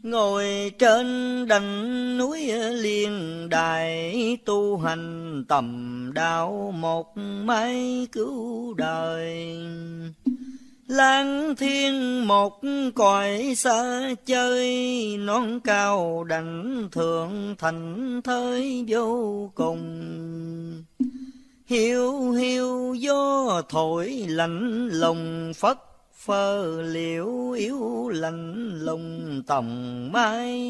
Ngồi trên đỉnh núi Liên Đài, tu hành tầm đạo một mái cứu đời. Lang thiên một cõi xa chơi, non cao đảnh thượng thành thới vô cùng. Hiu hiu gió thổi lạnh lùng, phất phơ liễu yếu lạnh lùng tòng mai.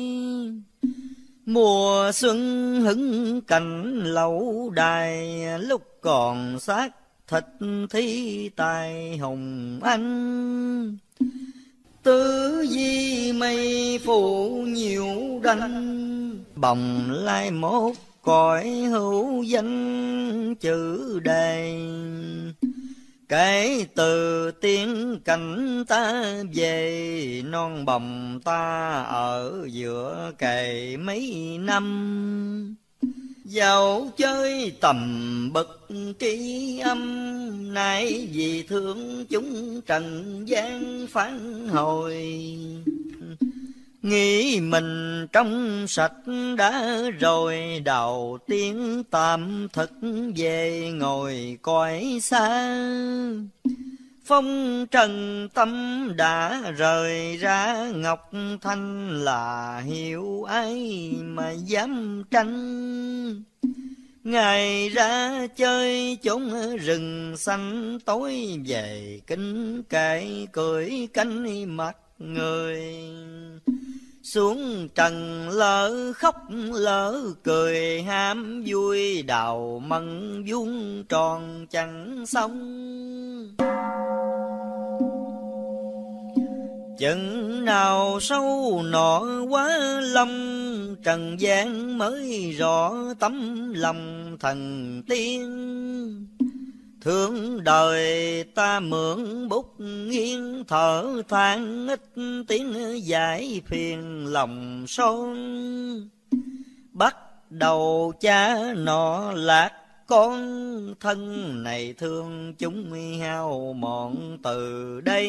Mùa xuân hứng cảnh lẩu đài, lúc còn xác thịt thi tài hùng anh. Tứ di mây phủ nhiều đanh, bồng lai mốt cõi hữu danh chữ đề. Kể từ tiếng cảnh ta về, non bồng ta ở giữa cày mấy năm. Dạo chơi tầm bậc tri âm, nay vì thương chúng trần gian phản hồi. Nghĩ mình trong sạch đã rồi, đầu tiên tạm thực về ngồi cõi xa. Phong trần tâm đã rời ra, ngọc thanh là hiểu ai mà dám tranh. Ngày ra chơi chốn rừng xanh, tối về kinh kệ cười cánh mặt người. Xuống trần lỡ khóc lỡ cười, ham vui đào mận vuông tròn chẳng xong. Chừng nào sâu nọ quá lâm, trần gian mới rõ tấm lòng thần tiên. Thương đời ta mượn bút nghiêng, thở than ít tiếng giải phiền lòng son. Bắt đầu cha nọ lạc con, thân này thương chúng hao mòn từ đây.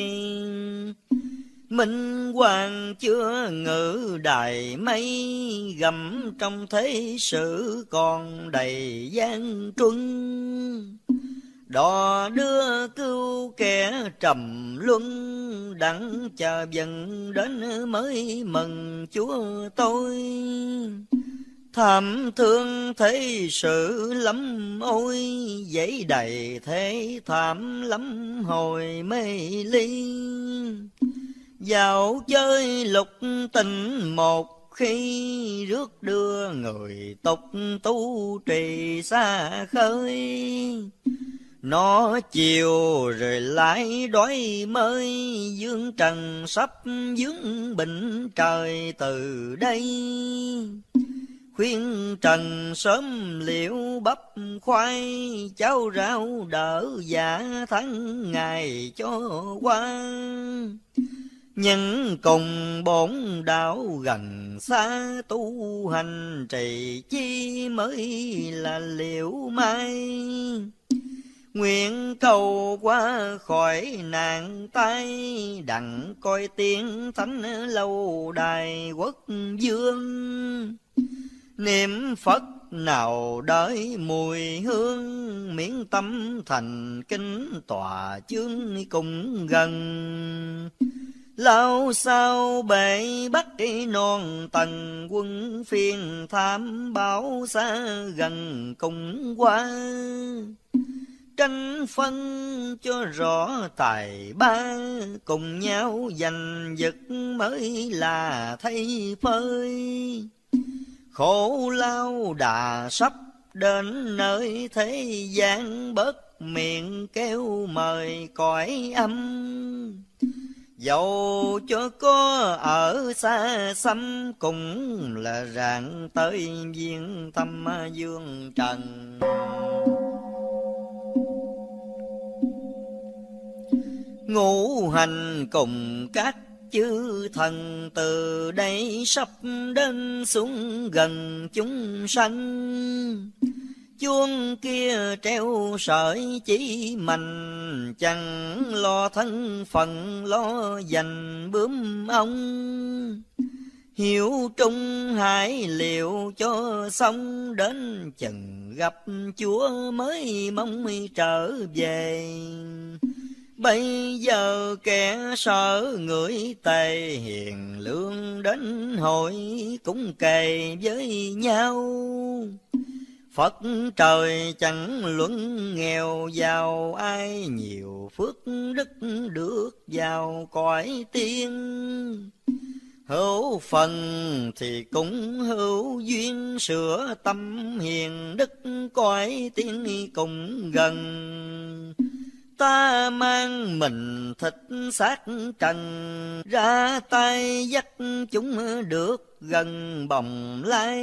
Minh hoàng chưa ngự đài mây, gầm trong thế sự còn đầy gian truân. Đò đưa cứu kẻ trầm luân, đặng chờ dần đến mới mừng Chúa tôi. Thảm thương thế sự lắm ôi, dãy đầy thế thảm lắm hồi mê ly. Dạo chơi lục tình một khi, rước đưa người tục tu trì xa khơi. Nó chiều rồi lại đói mới, dương trần sắp vướng bệnh trời từ đây. Khuyên trần sớm liệu bắp khoai, cháo rau đỡ dạ tháng ngày cho qua. Nhưng cùng bổn đạo gần xa, tu hành trì chi mới là liệu mai. Nguyện cầu qua khỏi nạn tai, đặng coi tiếng thánh lâu đài quốc vương. Niệm Phật nào đợi mùi hương, miễn tâm thành kính tòa chương cùng gần. Lao sao bể bắt non tầng, quân phiên tham báo xa gần cùng qua. Tranh phân cho rõ tài ba, cùng nhau giành giật mới là thay phơi. Khổ lao đà sắp đến nơi thế gian, bớt miệng kêu mời cõi âm. Dẫu cho có ở xa xăm, cũng là rạng tới viên tâm dương trần. Ngũ hành cùng các chư thần, từ đây sắp đến xuống gần chúng sanh. Chuông kia treo sợi chỉ mạnh, chẳng lo thân phận lo giành bướm ong. Hiếu trung hải liệu cho xong, đến chừng gặp Chúa mới mong trở về. Bây giờ kẻ sợ người tề, hiền lương đến hội cũng kề với nhau. Phật trời chẳng luận nghèo giàu, ai nhiều phước đức được vào cõi tiên. Hữu phần thì cũng hữu duyên, sửa tâm hiền đức cõi tiên cùng gần. Ta mang mình thịt xác trần, ra tay dắt chúng được gần bồng lai.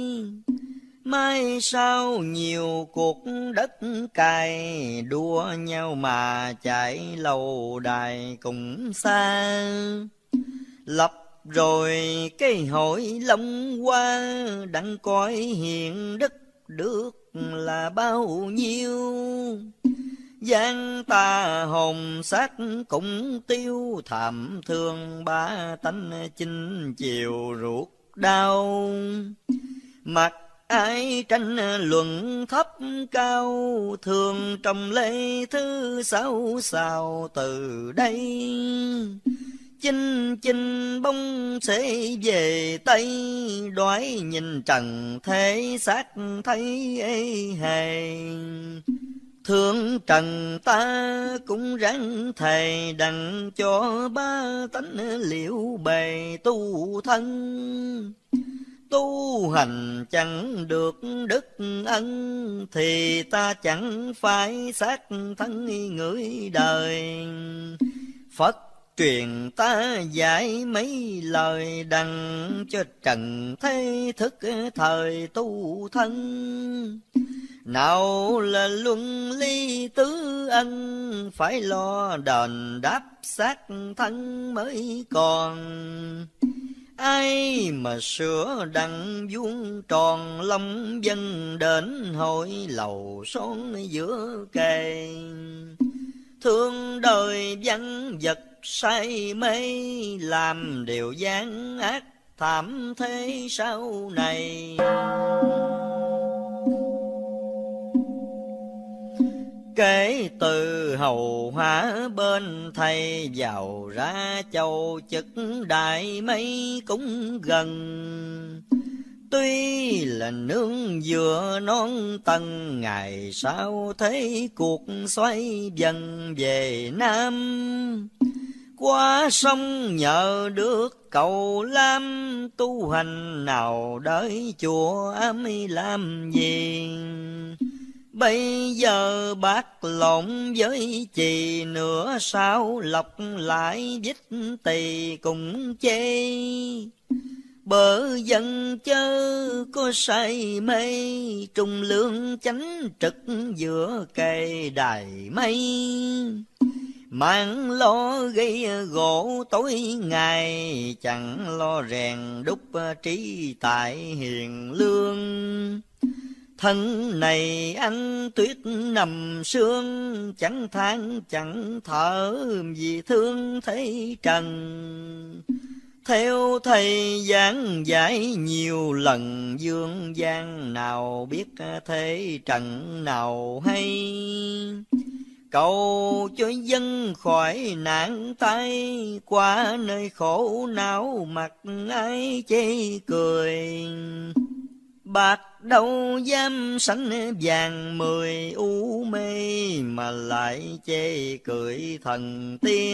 Mai sau nhiều cuộc đất cày, đua nhau mà chạy lâu đài cùng xa. Lập rồi cái hội Long Hoa, đặng coi hiền đức được là bao nhiêu. Gian ta hồn xác cũng tiêu, thảm thương ba tánh chinh chiều ruột đau. Mặc ai tranh luận thấp cao, thường trong lễ thứ sáu sao từ đây. Chinh chinh bông sẽ về Tây, đoái nhìn trần thế xác thấy ê hề. Thương trần ta cũng ráng thề, đặng cho ba tánh liệu bề tu thân. Tu hành chẳng được đức ân, thì ta chẳng phải xác thân người đời. Phật truyền ta dạy mấy lời, đặng cho trần thế thức thời tu thân. Nào là luân ly tứ ân, phải lo đền đáp xác thân mới còn. Ai mà sửa đặng vuông tròn, long dân đến hội lầu son giữa kề. Thương đời văn vật say mê, làm điều gian ác thảm thế sau này. Kể từ hầu hóa bên thầy, vào ra châu chức đại mấy cũng gần. Tuy là nương vừa non tầng, ngày sau thấy cuộc xoay dần về Nam. Qua sông nhờ được cầu lam, tu hành nào đợi chùa ám làm gì. Bây giờ bác lộn với chì, nửa sao lọc lại vít tỳ cùng chê. Bờ dân chớ có say mê, trung lương chánh trực giữa cây đài mây. Mang lo gây gỗ tối ngày, chẳng lo rèn đúc trí tại hiền lương. Thân này ăn tuyết nằm sương, chẳng than chẳng thở vì thương thấy trần. Theo thầy giảng giải nhiều lần, dương gian nào biết thế trần nào hay. Cầu cho dân khỏi nạn tai, qua nơi khổ não mặt ai chê cười. Bạc đâu dám sánh vàng 10 u mê, mà lại chê cười thần tiên.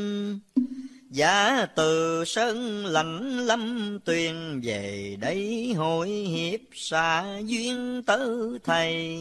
Giả từ sơn lạnh lâm tuyền, về đây hội hiệp xa duyên tớ thầy.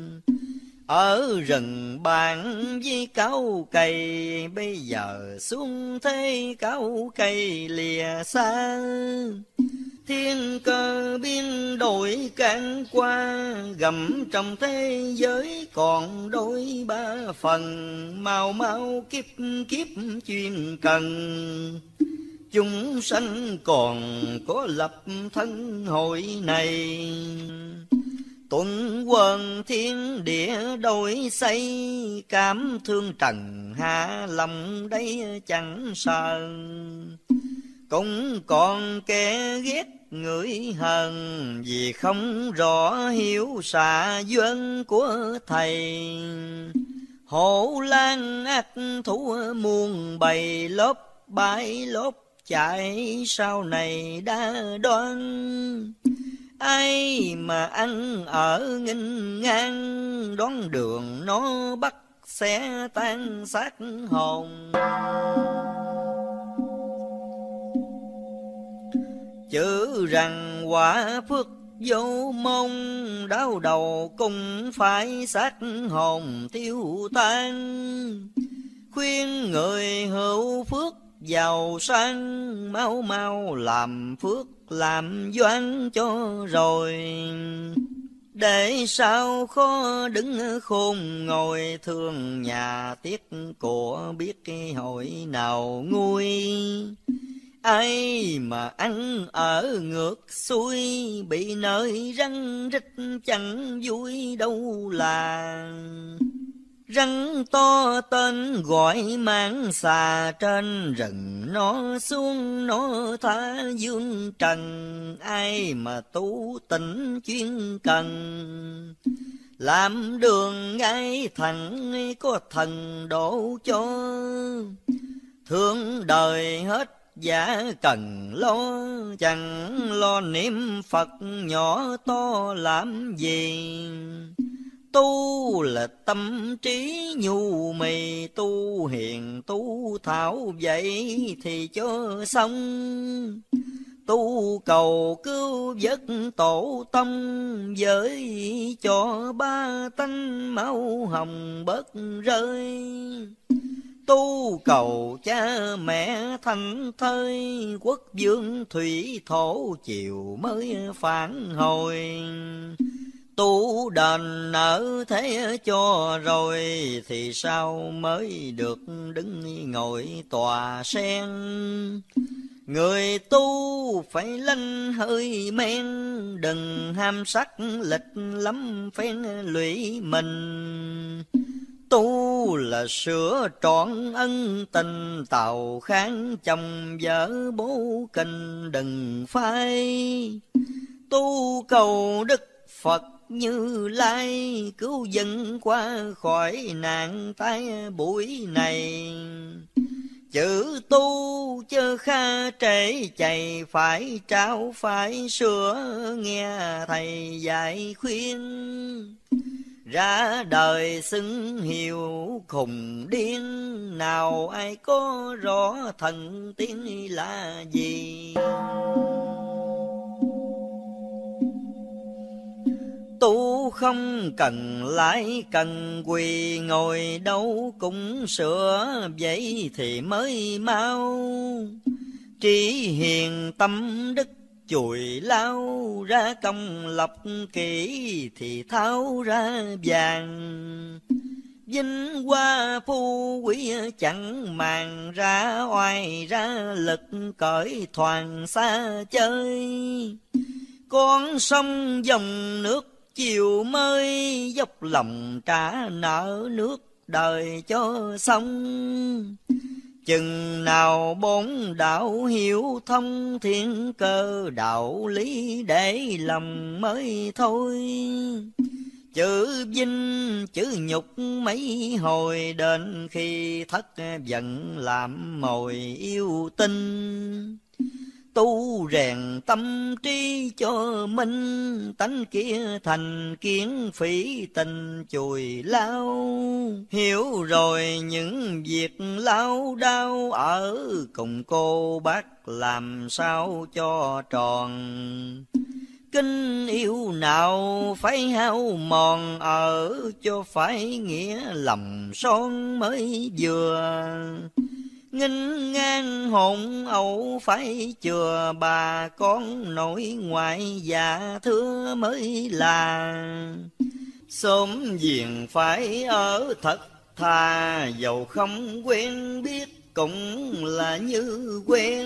Ở rừng bàn với cao cây, bây giờ xuống thế cao cây lìa xa. Thiên cơ biến đổi can qua, gầm trong thế giới còn đôi ba phần. Mau mau kiếp kiếp chuyên cần, chúng sanh còn có lập thân hội này. Tuần quần thiên địa đổi xây, cảm thương trần hạ lòng đây chẳng sợ. Cũng còn kẻ ghét người hờn, vì không rõ hiểu xạ duyên của thầy. Hổ lang ác thú muôn bầy, lốp bãi lốp chạy sau này đã đoán. Ai mà ăn ở nghinh ngang, đón đường nó bắt sẽ tan xác hồn. Chữ rằng quả phước vô mong, đau đầu cũng phải xác hồn tiêu tan. Khuyên người hữu phước giàu sang, mau mau làm phước làm doan cho rồi. Để sao khó đứng khôn ngồi, thương nhà tiếc của biết hội nào nguôi. Ai mà ăn ở ngược xuôi, bị nơi răng rít chẳng vui đâu là. Rắn to tên gọi mang xà, trên rừng nó xuống nó tha dương trần. Ai mà tu tịnh chuyên cần, làm đường ngay thẳng có thần độ cho. Thương đời hết giả cần lo, chẳng lo niệm Phật nhỏ to làm gì. Tu là tâm trí nhu mì, tu hiền tu thảo vậy thì cho xong. Tu cầu cứu vớt tổ tông, với cho ba tánh máu hồng bớt rơi. Tu cầu cha mẹ thành thơi, quốc vương thủy thổ chiều mới phản hồi. Tu đền nợ thế cho rồi, thì sao mới được đứng ngồi tòa sen. Người tu phải lanh hơi men, đừng ham sắc lịch lắm phen lụy mình. Tu là sửa trọn ân tình, tàu kháng chồng vợ bố kinh đừng phai. Tu cầu Đức Phật Như Lai, cứu dân qua khỏi nạn tai bụi này. Chữ tu chớ kha trễ chạy, phải trao phải sửa nghe thầy dạy khuyên. Ra đời xưng hiệu khùng điên, nào ai có rõ thần tiên là gì. Tu không cần lãi cần quỳ, ngồi đâu cũng sửa vậy thì mới mau. Trí hiền tâm đức chùi lao, ra công lập kỹ thì tháo ra vàng. Vinh hoa phú quý chẳng màng, ra oai ra lực cởi thoảng xa chơi. Con sông dòng nước chiều mới, dốc lòng trả nợ nước đời cho xong. Chừng nào bốn đạo hiểu thông, thiên cơ đạo lý để lòng mới thôi. Chữ vinh chữ nhục mấy hồi, đến khi thất giận làm mồi yêu tinh. Tu rèn tâm trí cho minh, tánh kia thành kiến phỉ tình chùi lao. Hiểu rồi những việc lao đao, ở cùng cô bác làm sao cho tròn. Kinh yêu nào phải hao mòn, ở cho phải nghĩa lòng son mới vừa. Nghinh ngang hồn ẩu phải chừa, bà con nội ngoại dạ thưa mới là. Xóm giềng phải ở thật thà, dầu không quen biết cũng là như quen.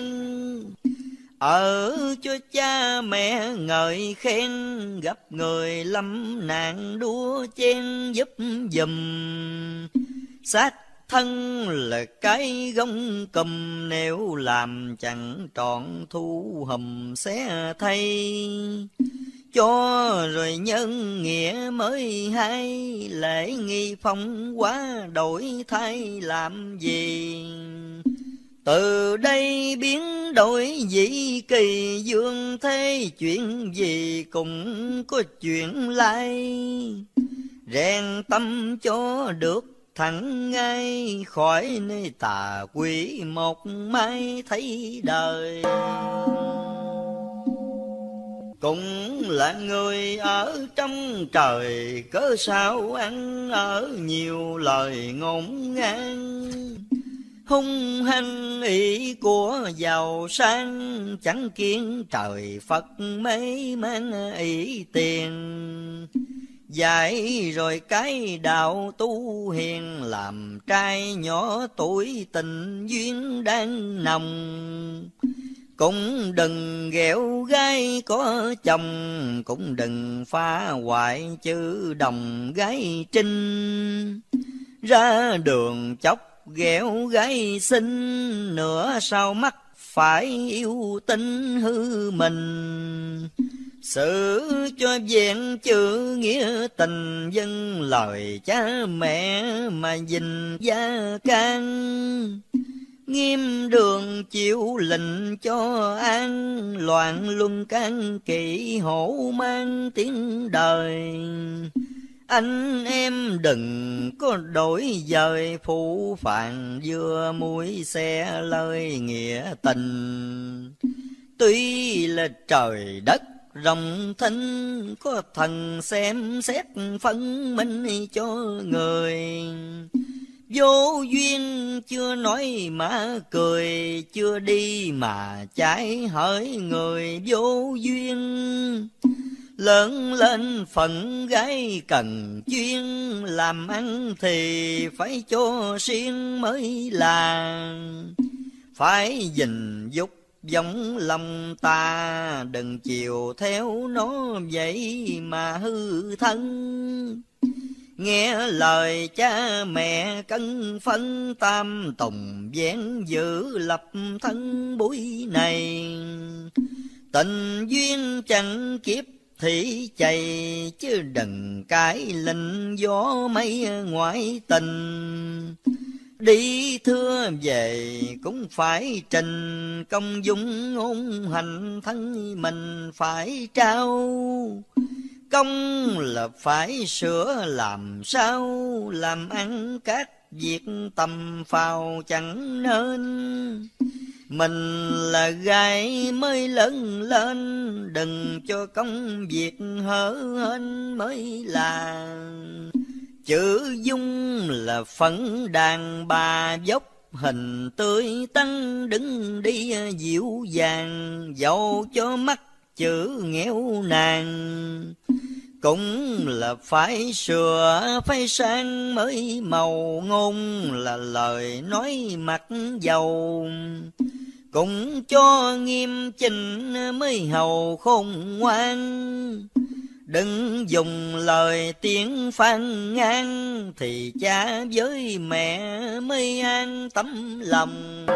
Ở cho cha mẹ ngợi khen, gặp người lâm nạn đua chen giúp giùm. Xác thân là cái gông cùm, nếu làm chẳng trọn thu hùm xé thay. Cho rồi nhân nghĩa mới hay, lễ nghi phong quá đổi thay làm gì. Từ đây biến đổi dĩ kỳ, dương thế chuyện gì cũng có chuyện lai. Rèn tâm cho được thẳng ngay, khỏi nơi tà quỷ một mai thấy đời. Cũng là người ở trong trời, cớ sao ăn ở nhiều lời ngôn ngang. Hung hăng ý của giàu sang, chẳng kiến trời Phật mấy mang ý tiền. Dạy rồi cái đạo tu hiền, làm trai nhỏ tuổi tình duyên đang nồng. Cũng đừng ghẹo gái có chồng, cũng đừng phá hoại chữ đồng gái trinh. Ra đường chốc ghẹo gái xinh, nửa sau mắt phải yêu tinh hư mình. Xử cho vẹn chữ nghĩa tình, dân lời cha mẹ mà gìn gia can. Nghiêm đường chịu lệnh cho an, loạn luân can kỵ hổ mang tiếng đời. Anh em đừng có đổi dời, phụ phàng vừa muối xe lời nghĩa tình. Tuy là trời đất rộng thinh, có thần xem xét phân minh cho người. Vô duyên chưa nói mà cười, chưa đi mà trái hỡi người vô duyên. Lớn lên phận gái cần chuyên, làm ăn thì phải cho riêng mới là. Phải gìn dục giống lòng ta, đừng chiều theo nó vậy mà hư thân. Nghe lời cha mẹ cân phân, tam tùng vén giữ lập thân buổi này. Tình duyên chẳng kiếp thị chày, chứ đừng cái lệnh gió mây ngoại tình. Đi thưa về cũng phải trình, công dung ngôn hành thân mình phải trao. Công là phải sửa làm sao, làm ăn các việc tầm phào chẳng nên. Mình là gái mới lớn lên, đừng cho công việc hở hên mới là. Chữ dung là phấn đàn bà dốc, hình tươi tắn đứng đi dịu dàng. Dẫu cho mắt chữ nghèo nàn, cũng là phải sửa phải sang mới màu. Ngôn là lời nói mặt dầu, cũng cho nghiêm chỉnh mới hầu khôn ngoan. Đừng dùng lời tiếng phàn nàn, thì cha với mẹ mới an tấm lòng.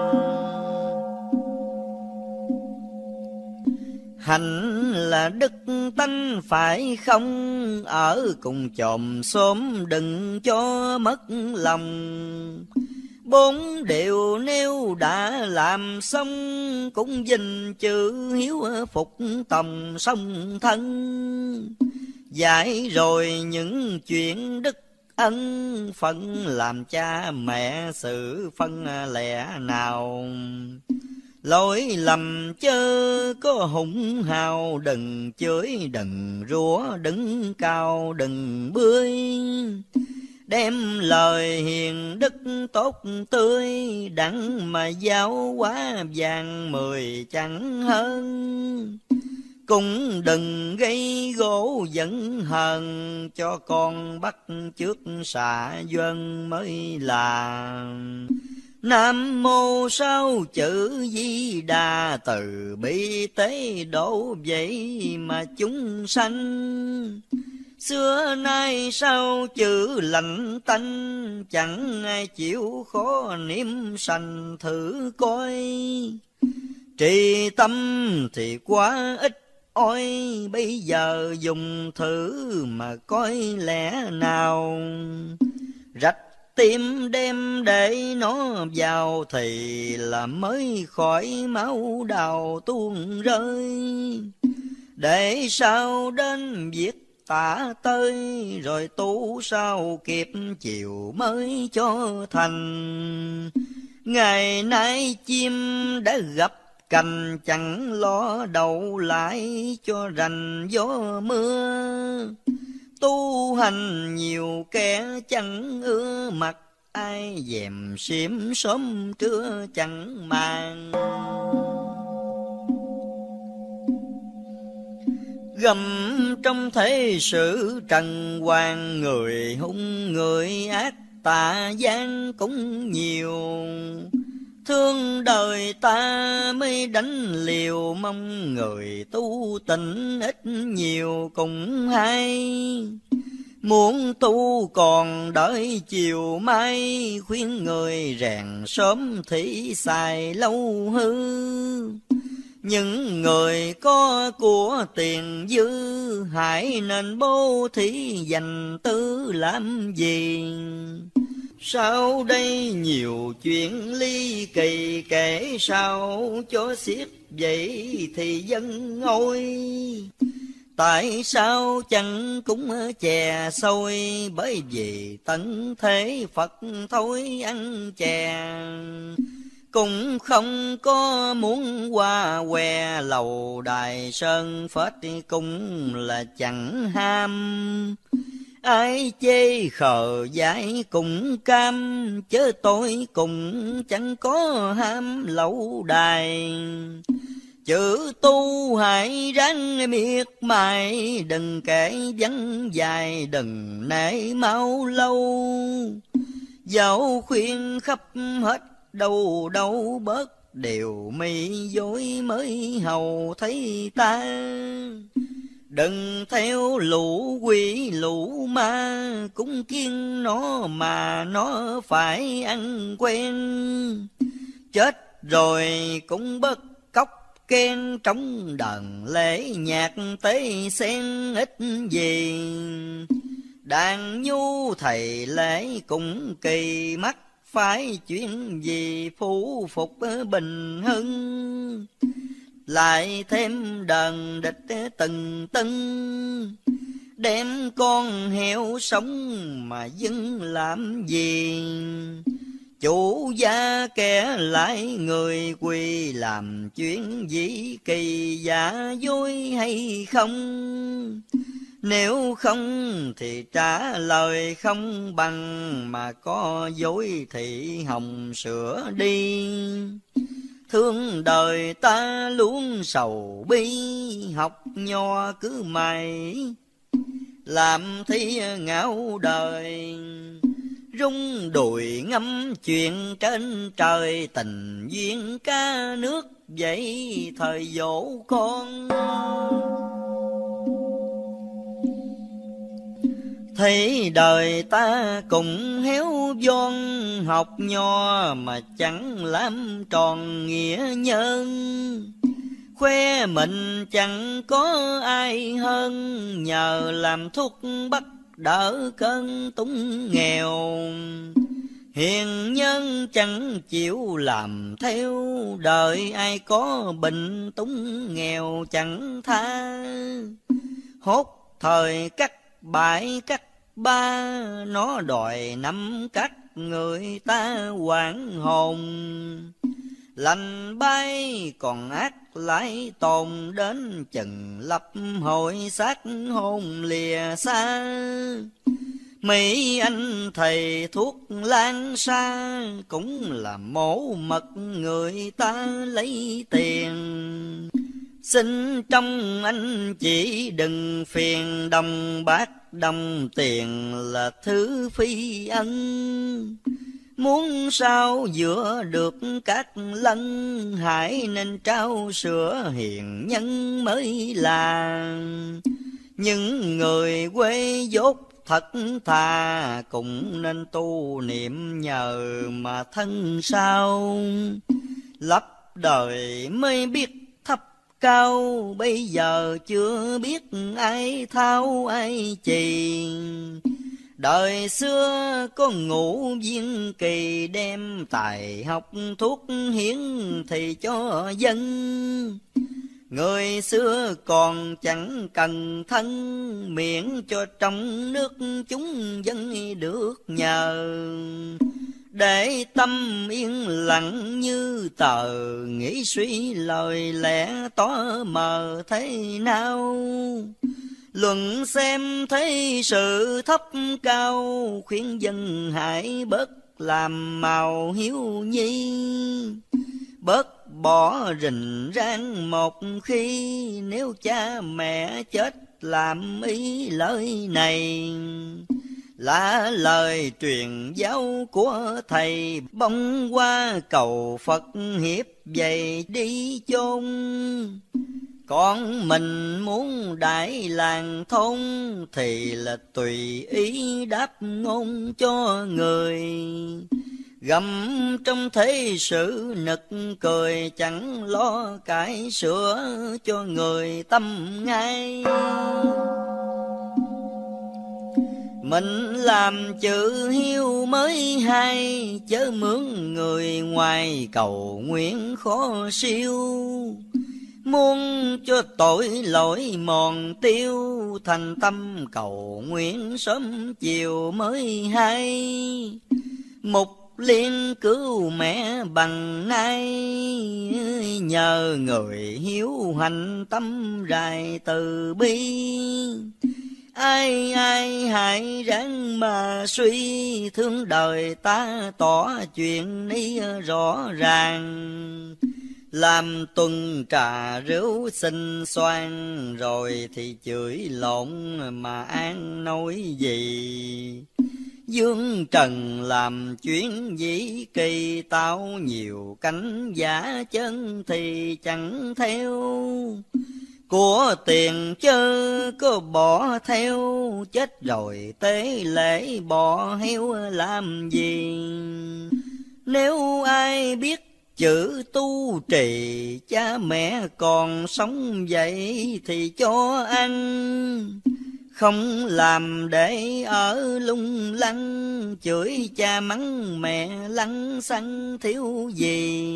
Hạnh là đức tánh phải không, ở cùng chòm xóm đừng cho mất lòng. Bốn điều nếu đã làm xong, cũng gìn chữ hiếu phục tòng song thân. Dạy rồi những chuyện đức ân, phận làm cha mẹ sự phân lẽ nào. Lỗi lầm chớ có hùng hào, đừng chửi đừng rủa, đứng cao đừng bươi. Đem lời hiền đức tốt tươi, đặng mà giáo hóa vàng 10 chẳng hơn. Cũng đừng gây gỗ giận hờn, cho con bắt trước xạ dân mới là. Nam mô sáu chữ Di Đà, từ bi tế độ vậy mà chúng sanh. Xưa nay sao chữ lạnh tanh, chẳng ai chịu khó niệm sanh thử coi. Trì tâm thì quá ít ôi, bây giờ dùng thử mà coi lẽ nào. Rạch tim đem để nó vào thì là mới khỏi máu đào tuôn rơi. Để sao đến việc tả tơi, rồi tu sao kịp chiều mới cho thành. Ngày nay chim đã gặp cành, chẳng lo đậu lại cho rành gió mưa. Tu hành nhiều kẻ chẳng ưa mặt, ai dèm xiêm sớm trưa chẳng màng. Gầm trong thế sự trần hoàng, người hung người ác tà gian cũng nhiều. Thương đời ta mới đánh liều, mong người tu tịnh ít nhiều cũng hay. Muốn tu còn đợi chiều mai, khuyên người rèn sớm thì xài lâu hư. Những người có của tiền dư, hãy nên bố thí dành tư làm gì. Sau đây nhiều chuyện ly kỳ, kể sao cho xiết vậy thì dân ngôi. Tại sao chẳng cũng chè xôi, bởi vì tận thế Phật thôi ăn chè. Cũng không có muốn qua què lầu đài sơn phết, cũng là chẳng ham. Ai chê khờ dại cũng cam, chớ tôi cũng chẳng có ham lẩu đài. Chữ tu hãy ráng miệt mài, đừng kể vắng dài, đừng nể mau lâu. Dẫu khuyên khắp hết đâu đâu bớt, đều mi dối mới hầu thấy ta. Đừng theo lũ quỷ lũ ma, cũng kiêng nó mà nó phải ăn quen. Chết rồi cũng bất cóc khen, trong đàn lễ nhạc tế sen ít gì. Đàn nhu thầy lễ cũng kỳ mắt, phải chuyện gì phủ phục bình hưng. Lại thêm đàn địch từng tưng, đem con heo sống mà dưng làm gì. Chủ gia kẻ lại người quỳ, làm chuyện gì kỳ giả dối hay không. Nếu không thì trả lời không bằng, mà có dối thì hồng sửa đi. Thương đời ta luôn sầu bi, học nho cứ mày làm thi ngạo đời. Rung đùi ngắm chuyện trên trời, tình duyên ca nước vậy thời dỗ con. Thấy đời ta cũng héo von, học nho mà chẳng làm tròn nghĩa nhân. Khoe mình chẳng có ai hơn, nhờ làm thuốc bắt đỡ cơn túng nghèo. Hiền nhân chẳng chịu làm theo, đời ai có bệnh túng nghèo chẳng tha. Hốt thời cắt bãi cắt ba, nó đòi năm cắt người ta hoảng hồn. Lành bay còn ác lại tồn, đến chừng lập hội xác hồn lìa xa. Mấy anh thầy thuốc lan xa, cũng là mổ mật người ta lấy tiền. Xin trong anh chỉ đừng phiền, đồng bạc đồng tiền là thứ phi ân. Muốn sao giữa được các lân, hãy nên trao sữa hiền nhân mới là. Những người quê dốt thật thà, cũng nên tu niệm nhờ mà thân sao. Lấp đời mới biết thấp cao, bây giờ chưa biết ai thao ai chì. Đời xưa có Ngũ Viên Kỳ, đem tài học thuốc hiến thì cho dân. Người xưa còn chẳng cần thân, miễn cho trong nước chúng dân được nhờ. Để tâm yên lặng như tờ, nghĩ suy lời lẽ tỏ mờ thế nào. Luận xem thấy sự thấp cao, khuyên dân hãy bớt làm màu hiếu nhi. Bớt bỏ rình rang một khi, nếu cha mẹ chết làm ý lời này. Là lời truyền giáo của thầy, bông qua cầu Phật hiếp dày đi chôn. Con mình muốn đại làng thôn, thì là tùy ý đáp ngôn cho người. Gầm trong thế sự nực cười, chẳng lo cải sửa cho người tâm ngay. Mình làm chữ hiếu mới hay, chớ mướn người ngoài cầu nguyện khó siêu. Muốn cho tội lỗi mòn tiêu, thành tâm cầu nguyện sớm chiều mới hay. Mục liên cứu mẹ bằng nay, nhờ người hiếu hành tâm rài từ bi. Ai ai hãy ráng mà suy, thương đời ta tỏ chuyện ní rõ ràng. Làm tuần trà rượu xinh xoan, rồi thì chửi lộn mà an nói gì. Dương trần làm chuyến dĩ kỳ, tao nhiều cánh giả chân thì chẳng theo. Của tiền chớ có bỏ theo, chết rồi tế lễ bỏ heo làm gì. Nếu ai biết chữ tu trì, cha mẹ còn sống vậy thì cho ăn. Không làm để ở lung lăng, chửi cha mắng mẹ lăng xăng thiếu gì.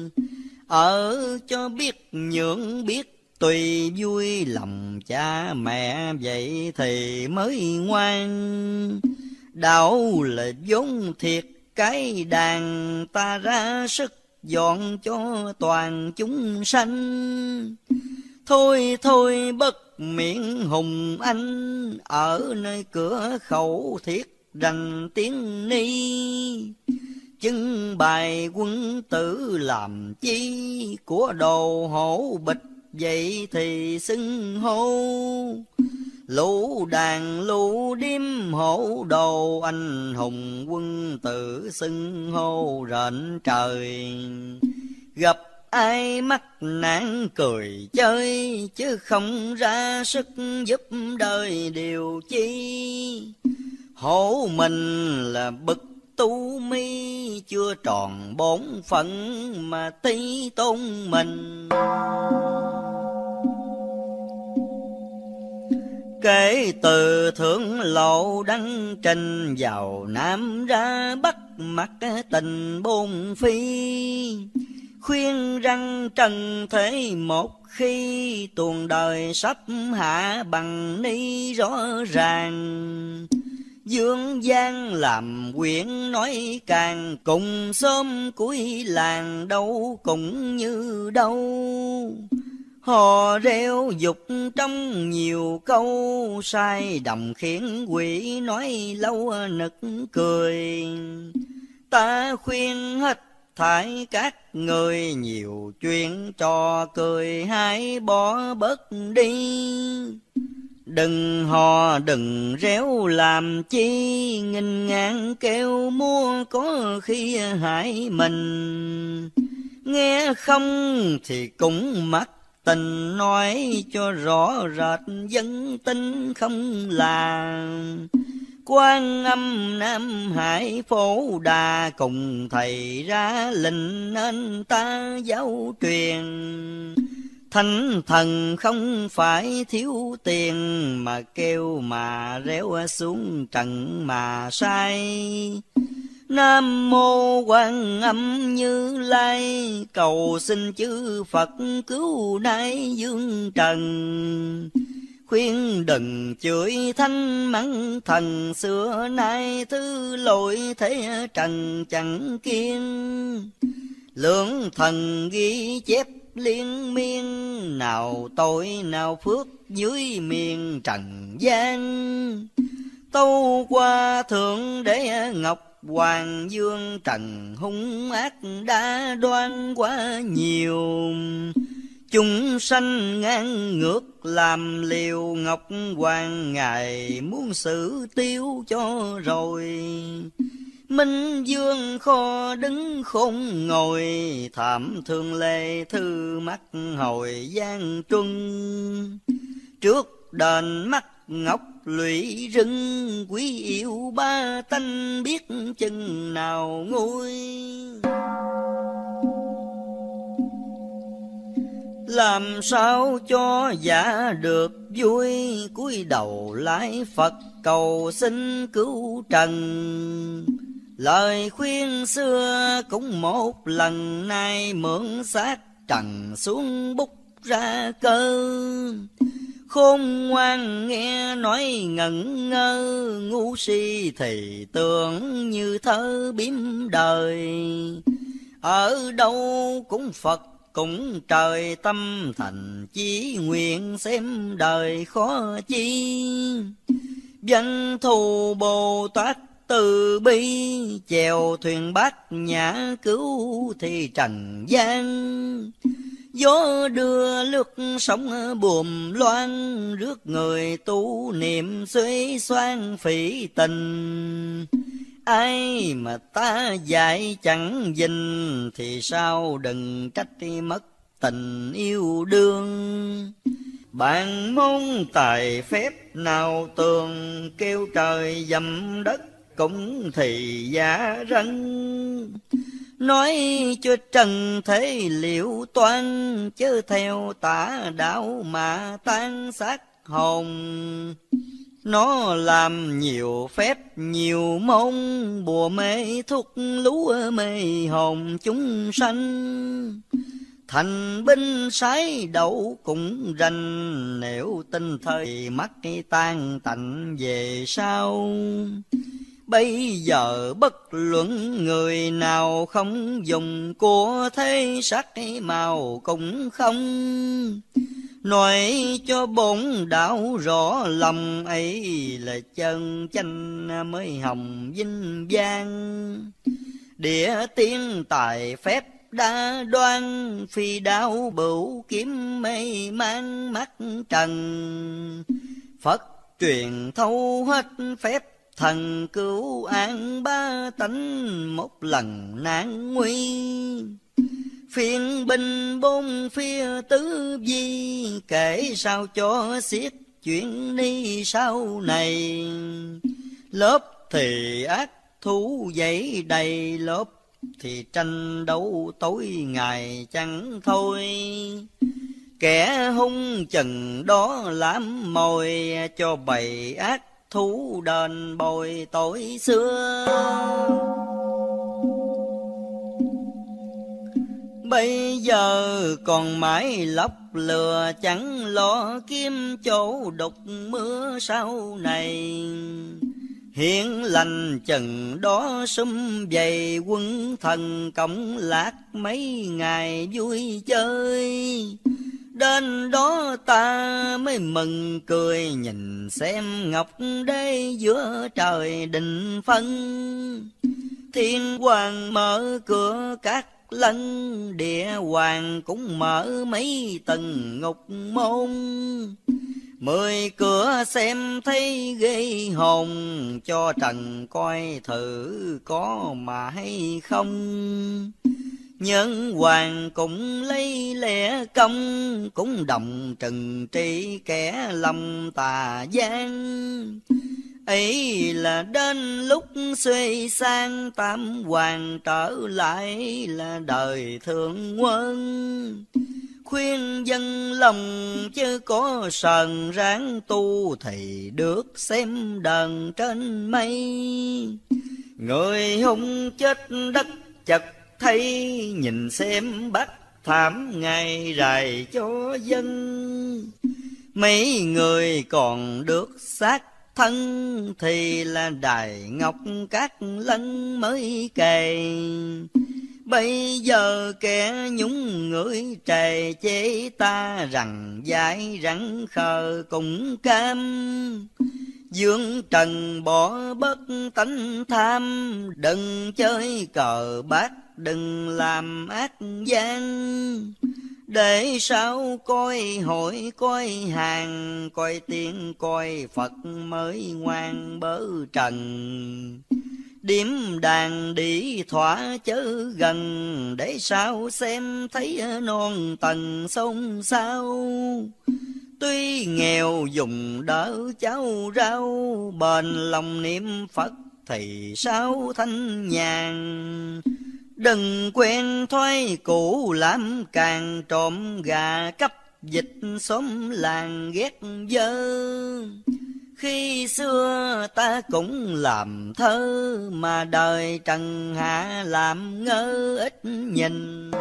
Ở cho biết nhượng biết tùy vui lòng cha mẹ, vậy thì mới ngoan. Đạo là vốn thiệt cái đàn, ta ra sức dọn cho toàn chúng sanh. Thôi thôi bất miệng hùng anh, ở nơi cửa khẩu thiết rành tiếng ni. Chứng bài quân tử làm chi, của đồ hổ bịch vậy thì xưng hô. Lũ đàn lũ điếm hổ đồ, anh hùng quân tử xưng hô rện trời. Gặp ai mắc nạn cười chơi, chứ không ra sức giúp đời điều chi. Hổ mình là bậc tu mi, chưa tròn bổn phận mà tí tôn mình. Kể từ thượng lộ đăng trình, vào Nam ra Bắc mặc tình bôn phi. Khuyên răng trần thế một khi, tuồng đời sắp hạ bằng ni rõ ràng. Dương gian làm quyển nói càng, cùng xóm cuối làng đâu cũng như đâu. Hò reo dục trong nhiều câu, sai đồng khiến quỷ nói lâu nực cười. Ta khuyên hết thải các người, nhiều chuyện trò cười hãy bỏ bớt đi. Đừng hò đừng réo làm chi, nghinh ngang kêu mua có khi hại mình. Nghe không thì cũng mắc tình nói cho rõ rệt dân tin không là. Quan Âm Nam Hải Phổ Đà cùng thầy ra lệnh nên ta giáo truyền. Thánh thần không phải thiếu tiền, mà kêu mà réo xuống trần mà sai. Nam mô Quan Âm Như Lai, cầu xin chư Phật cứu nay dương trần. Khuyên đừng chửi thanh mắng thần, xưa nay thứ lỗi thế trần chẳng kiên. Lượng thần ghi chép liên miên, nào tội nào phước dưới miền trần gian. Tâu qua thượng đế ngọc Hoàng Dương, trần hung ác đã đoan quá nhiều. Chúng sanh ngang ngược làm liều, Ngọc Hoàng ngài muốn xử tiêu cho rồi. Minh Dương kho đứng khôn ngồi, thảm thương lê thư mắt hồi gian truân. Trước đền mắt ngọc lụy rừng, quý yêu ba tánh biết chừng nào nguôi. Làm sao cho giả được vui, cúi đầu lạy Phật cầu xin cứu trần. Lời khuyên xưa cũng một lần, nay mượn xác trần xuống bút ra cơ. Khôn ngoan nghe nói ngẩn ngơ, ngu si thì tưởng như thơ biếm đời. Ở đâu cũng Phật cũng trời, tâm thành chí nguyện xem đời khó chi. Danh thù Bồ Tát từ bi, chèo thuyền bát nhã cứu thì trần gian. Gió đưa lướt sóng buồm loan, rước người tu niệm xuế xoan phỉ tình. Ai mà ta dạy chẳng dình, thì sao đừng trách mất tình yêu đương. Bạn môn tài phép nào tường, kêu trời dầm đất cũng thì giả rân. Nói cho trần thế liệu toan, chớ theo tà đạo mà tan xác hồn. Nó làm nhiều phép nhiều môn, bùa mê thuốc lú mê hồn chúng sanh. Thành binh sái đậu cũng rành, nếu tin thời mắt tan tạnh về sau. Bây giờ bất luận người nào không dùng của thế sắc màu cũng không. Nói cho bổn đạo rõ lòng ấy, là chân chánh mới hồng vinh vang. Địa tiên tài phép đa đoan, phi đao bửu kiếm mê mang mắt trần. Phật truyền thâu hết phép thần, cứu an ba tánh một lần nan nguy. Phiên binh bốn phía tứ vi, kể sao cho xiết chuyện ni sau này. Lớp thì ác thú dậy đầy, lớp thì tranh đấu tối ngày chẳng thôi. Kẻ hung chừng đó làm mồi, cho bầy ác thú đền bồi tội xưa. Bây giờ còn mãi lóc lừa, chẳng lo kiếm chỗ đục mưa sau này. Hiện lành chừng đó sum vầy, quân thần cộng lạc mấy ngày vui chơi. Đến đó ta mới mừng cười, nhìn xem ngọc đế giữa trời định phân. Thiên hoàng mở cửa các lân, địa hoàng cũng mở mấy tầng ngục môn. 10 cửa xem thấy ghê hồn, cho trần coi thử có mà hay không. Nhân hoàng cũng lấy lẽ công, cũng đồng trừng trị kẻ lòng tà gian. Ấy là đến lúc xuê sang, tam hoàng trở lại là đời thượng quân. Khuyên dân lòng chứ có sờn ráng tu, thì được xem đờn trên mây. Người hung chết đất chật thấy, nhìn xem bắt thảm ngày rày cho dân. Mấy người còn được xác thân, thì là đài ngọc các lân mới kề. Bây giờ kẻ nhúng người trề chế ta, rằng dại rắn khờ cũng cam. Dương trần bỏ bất tánh tham, đừng chơi cờ bạc, đừng làm ác gian. Để sao coi hội coi hàng, coi tiên coi Phật mới ngoan bớ trần. Điếm đàn đi thỏa chớ gần, để sao xem thấy non tầng sông sao. Tuy nghèo dùng đỡ cháu rau, bền lòng niệm Phật thì sao thanh nhàn. Đừng quen thói cũ làm càng, trộm gà cắp dịch xóm làng ghét dơ. Khi xưa ta cũng làm thơ, mà đời trần hạ làm ngơ ít nhìn.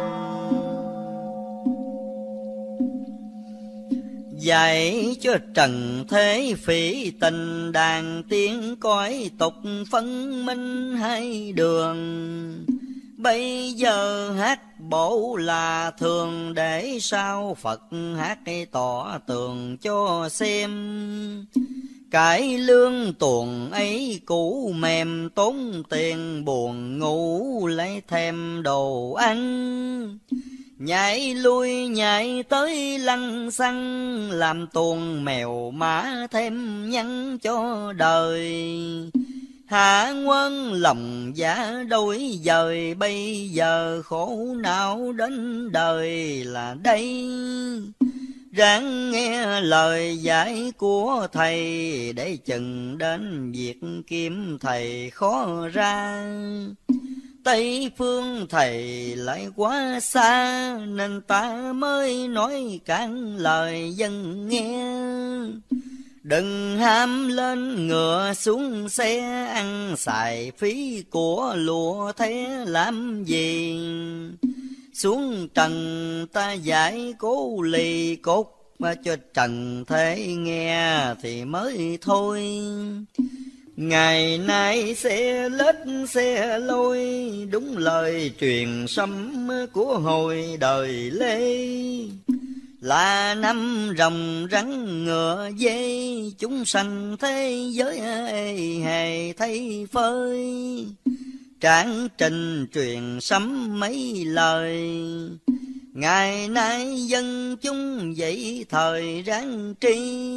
Dạy cho trần thế phỉ tình, đàn tiếng cõi tục phân minh hai đường. Bây giờ hát bộ là thường, để sao Phật hát tỏ tường cho xem. Cái lương tuồng ấy cũ mềm, tốn tiền buồn ngủ lấy thêm đồ ăn. Nhảy lui nhảy tới lăng xăng, làm tuồng mèo mã thêm nhăn cho đời. Hạ quân lòng giá đôi dời, bây giờ khổ não đến đời là đây. Ráng nghe lời dạy của thầy, để chừng đến việc kiếm thầy khó ra. Tây phương thầy lại quá xa, nên ta mới nói cạn lời dân nghe. Đừng ham lên ngựa xuống xe, ăn xài phí của lụa thế làm gì. Xuống trần ta giải cố lì cốt, mà cho trần thế nghe thì mới thôi. Ngày nay xe lết xe lôi, đúng lời truyền sấm của hồi đời Lê. Là năm rồng rắn ngựa dê, chúng sanh thế giới hề thấy phơi. Tráng trình truyền sấm mấy lời, ngày nay dân chúng dậy thời ráng tri.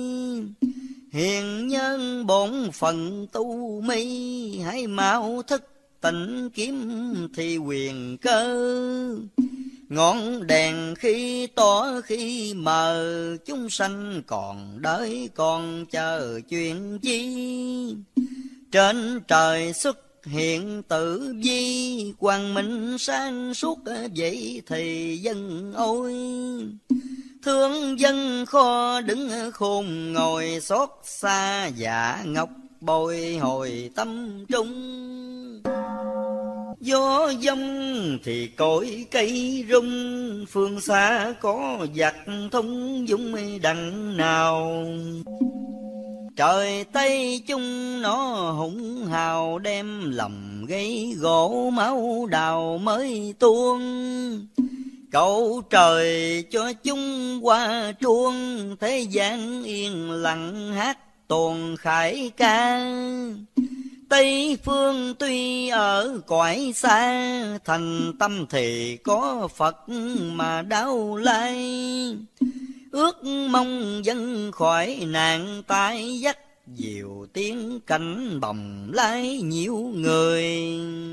Hiền nhân bổn phận tu mi, hãy mau thức tỉnh kiếm thì quyền cơ. Ngọn đèn khi tỏ khi mờ, chúng sanh còn đợi còn chờ chuyện chi. Trên trời xuất hiện tử vi, quang minh sáng suốt vậy thì dân ôi. Thương dân kho đứng khôn ngồi, xót xa dạ ngọc bồi hồi tâm trung. Gió dông thì cội cây rung, phương xa có giặc thông dũng đằng nào. Trời Tây chung nó hùng hào, đem lòng gây gỗ máu đào mới tuôn. Cầu trời cho chúng qua truông, thế gian yên lặng hát tuồng khải ca. Tây phương tuy ở cõi xa, thành tâm thì có Phật mà đau lai. Ước mong dân khỏi nạn tai dắt, diều tiếng cảnh bồng lái nhiều người.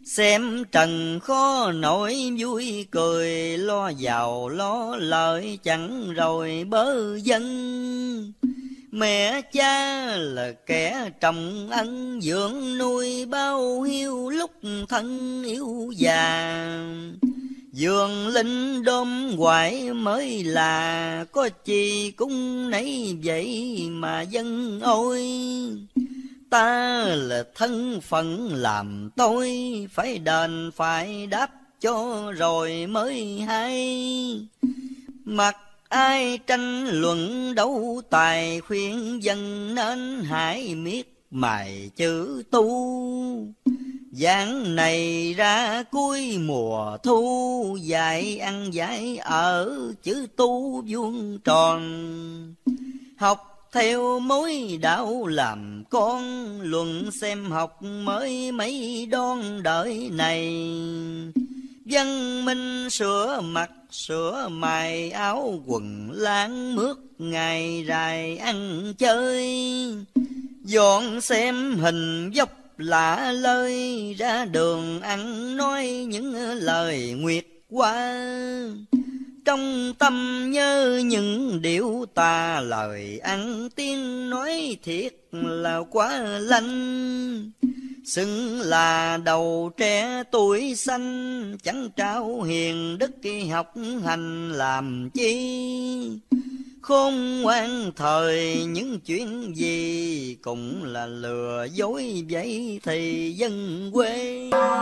Xem trần khó nổi vui cười, lo giàu lo lợi chẳng rồi bớ dân. Mẹ cha là kẻ trọng ân, dưỡng nuôi bao hiu lúc thân yếu già. Dường linh đom hoài mới là, có chi cũng nấy vậy mà dân ôi. Ta là thân phận làm tôi, phải đền phải đáp cho rồi mới hay. Mặc ai tranh luận đấu tài, khuyên dân nên hãy miết mài chữ tu. Giảng này ra cuối mùa thu, dạy ăn dạy ở chữ tu vuông tròn. Học theo mối đạo làm con, luận xem học mới mấy đón đợi này. Văn minh sửa mặt sửa mày, áo quần láng mướt ngày dài ăn chơi. Dọn xem hình dốc lạ lơi, ra đường ăn nói những lời nguyệt qua. Trong tâm nhớ những điệu tà, lời ăn tiếng nói thiệt là quá lanh. Xưng là đầu trẻ tuổi xanh, chẳng trao hiền đức học hành làm chi. Khôn ngoan thời những chuyện gì, cũng là lừa dối vậy thì dân quê.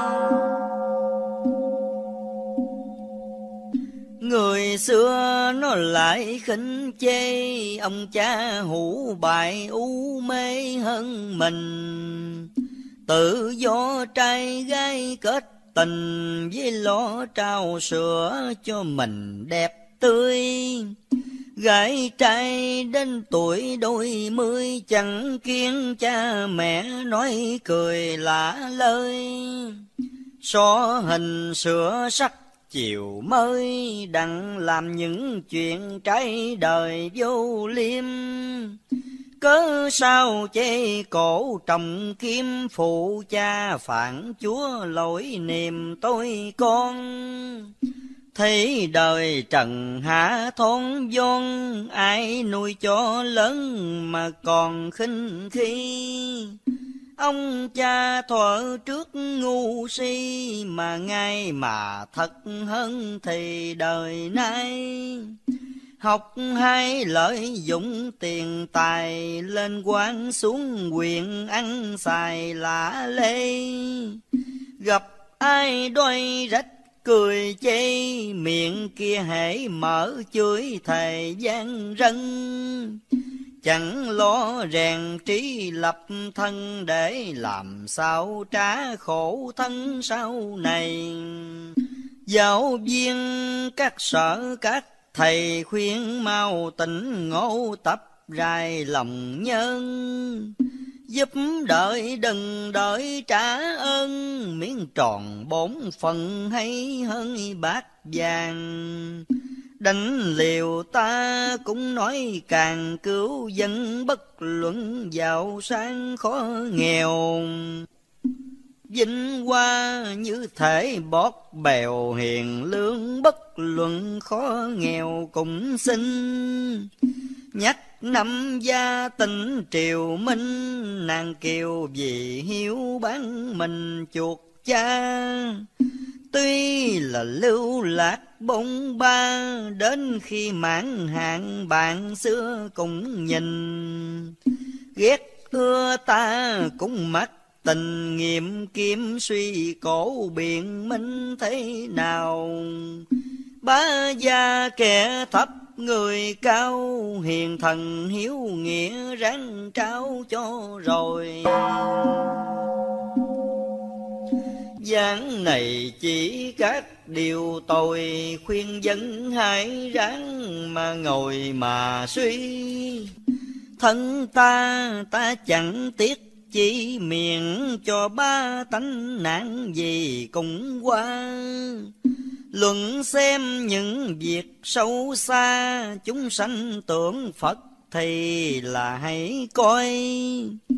Người xưa nó lại khinh chê, ông cha hủ bại u mê hơn mình. Tự do trai gái kết tình, với lo trao sữa cho mình đẹp tươi. Gái trai đến tuổi đôi mươi, chẳng kiêng cha mẹ nói cười lạ lời. So hình sửa sắc chiều mới, đặng làm những chuyện trái đời vô liêm. Cớ sao chê cổ trọng kiếm, phụ cha phản chúa lỗi niềm tôi con. Thấy đời trần hạ thôn vốn, ai nuôi cho lớn mà còn khinh khi. Ông cha thuở trước ngu si, mà ngay mà thật hơn thì đời nay. Học hay lợi dụng tiền tài, lên quan xuống quyền ăn xài lạ lê. Gặp ai đôi rách cười chê, miệng kia hễ mở chửi thề gian rân. Chẳng lo rèn trí lập thân, để làm sao trả khổ thân sau này. Giáo viên các sở các thầy khuyên mau tỉnh ngộ, tập rài lòng nhân. Giúp đợi đừng đợi trả ơn, miếng tròn bổn phần hay hơn bát vàng. Đánh liều ta cũng nói càng cứu dân, bất luận giàu sang khó nghèo. Vinh hoa như thể bót bèo, hiền lương bất luận khó nghèo cũng xin. Nhắc năm gia tỉnh triều minh, nàng kiều vì hiếu bán mình chuột cha. Tuy là lưu lạc bóng ba, đến khi mãn hạn bạn xưa cũng nhìn. Ghét ưa ta cũng mắc tình nghiệm, kiếm suy cổ biện minh thế nào. Bá gia kẻ thấp người cao, hiền thần hiếu nghĩa ráng trao cho rồi. Giảng này chỉ các điều tội, khuyên dân hãy ráng mà ngồi mà suy. Thân ta chẳng tiếc chỉ miệng, cho ba tánh nạn gì cũng qua. Luận xem những việc sâu xa, chúng sanh tưởng Phật thì là hãy coi.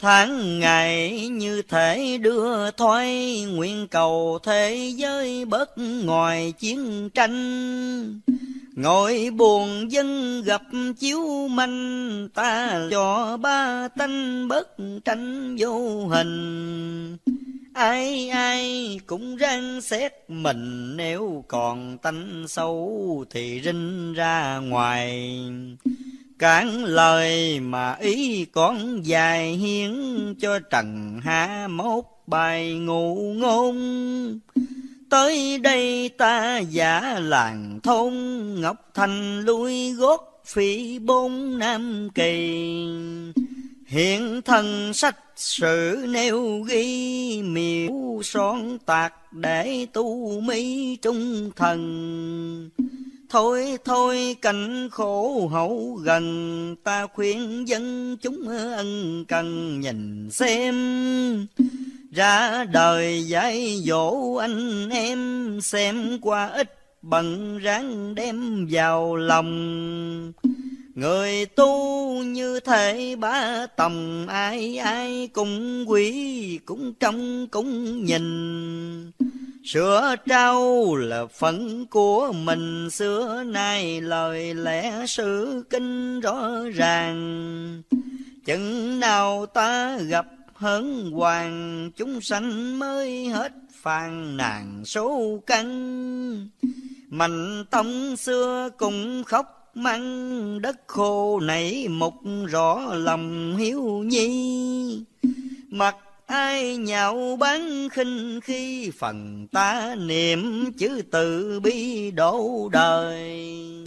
Tháng ngày như thể đưa thoái, nguyện cầu thế giới bớt ngoài chiến tranh. Ngồi buồn dân gặp chiếu manh, ta cho ba tánh bớt tranh vô hình. Ai ai cũng ráng xét mình, nếu còn tánh xấu thì rinh ra ngoài. Cản lời mà ý con dài, hiến cho trần hạ mốt bài ngụ ngôn. Tới đây ta giả làng thôn, Ngọc Thành lui gót phỉ bốn Nam Kỳ. Hiện thân sách sử nêu ghi, miêu son tạc để tu mỹ trung thần. Thôi thôi cảnh khổ hậu gần, ta khuyên dân chúng ân cần nhìn xem. Ra đời dạy dỗ anh em, xem qua ít bận ráng đem vào lòng. Người tu như thể bá tòng, ai ai cũng quý cũng trông cũng nhìn. Sửa trao là phận của mình, xưa nay lời lẽ sự kinh rõ ràng. Chừng nào ta gặp hớn hoàng, chúng sanh mới hết phàn nàn số căn. Mạnh tông xưa cũng khóc mắng, đất khô nảy mục rõ lòng hiếu nhi. Mặc ai nhạo báng khinh khi, phần ta niệm chữ từ bi độ đời.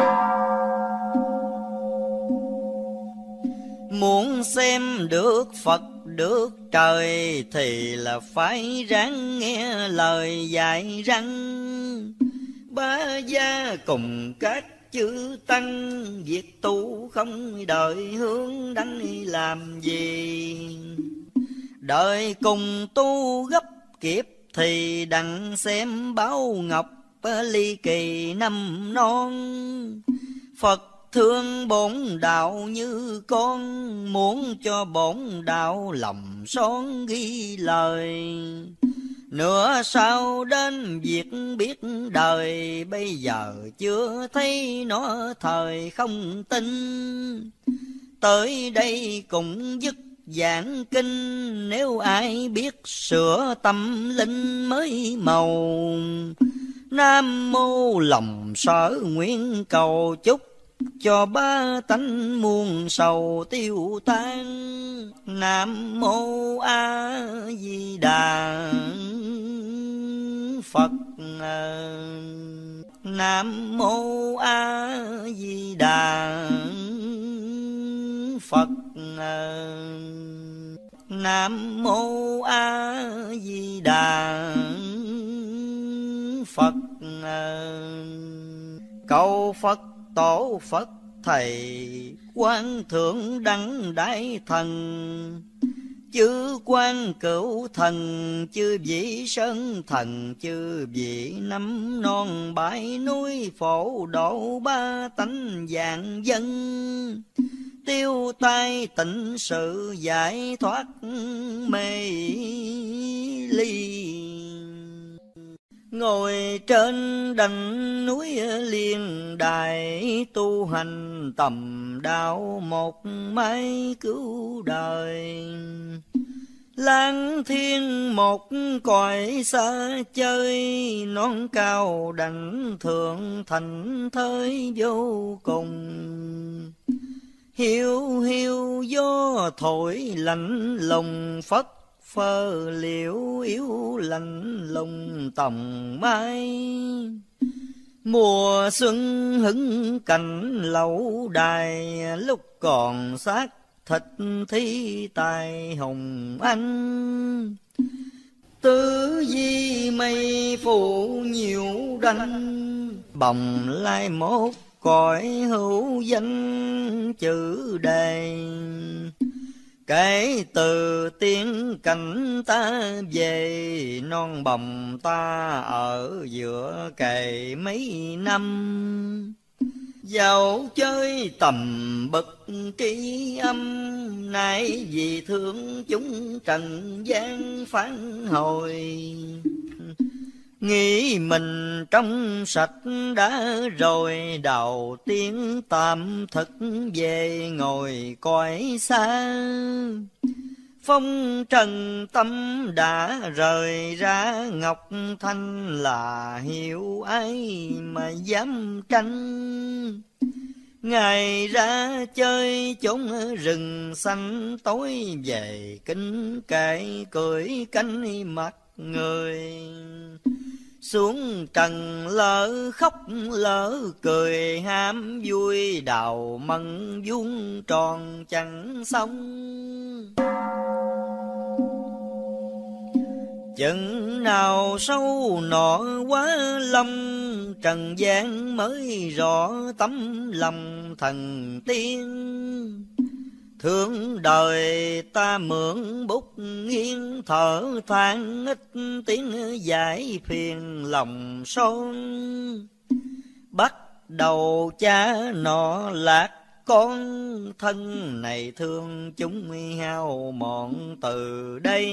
Muốn xem được Phật được trời, thì là phải ráng nghe lời dạy răng. Ba gia cùng các chữ tăng, việc tu không đợi hướng đánh làm gì. Đợi cùng tu gấp kịp, thì đặng xem báo ngọc ly kỳ năm non. Phật thương bổn đạo như con, muốn cho bổn đạo lòng son ghi lời. Nữa sau đến việc biết đời, bây giờ chưa thấy nó thời không tin. Tới đây cũng dứt giảng kinh, nếu ai biết sửa tâm linh mới màu. Nam mô lòng sở nguyện cầu chúc, cho ba tánh muôn sầu tiêu tan. Nam mô A Di Đà Phật. Nam mô A Di Đà Phật. Nam mô A Di Đà Phật. Cầu Phật tổ Phật thầy, Quan Thượng Đăng Đại Thần. Chư Quan Cửu Thần, chư vị Sơn Thần, chư vị năm non bãi núi, phổ độ ba tánh vạn dân. Tiêu tai tịnh sự, giải thoát mê ly. Ngồi trên đỉnh núi Liên Đài, tu hành tầm đạo một mái cứu đời. Lang thiên một cõi xa chơi, non cao đảnh thượng thành thới vô cùng. Hiu hiu gió thổi lạnh lùng, phất phơ liễu yếu lạnh lùng tòng mai. Mùa xuân hứng cảnh lẩu đài, lúc còn xác thịt thi tài hùng anh. Tứ di mây phủ nhiều đanh, bồng lai mốt cõi hữu danh chữ đề. Kể từ tiên cảnh ta về, non bồng ta ở giữa cày mấy năm. Dạo chơi tầm bậc tri âm, nay vì thương chúng trần gian phản hồi. Nghĩ mình trong sạch đã rồi, đầu tiên tạm thực về ngồi cõi xa. Phong trần tâm đã rời ra, ngọc thanh là hiểu ai mà dám tranh. Ngày ra chơi chốn rừng xanh, tối về kính kệ cười cánh mặt người. Xuống trần lỡ khóc lỡ cười, ham vui đào mận vuông tròn chẳng xong. Chừng nào sâu nọ quá lâm, trần gian mới rõ tấm lòng thần tiên. Thương đời ta mượn bút nghiêng, thở than ít tiếng giải phiền lòng son. Bắt đầu cha nọ lạc con, thân này thương chúng hao mòn từ đây.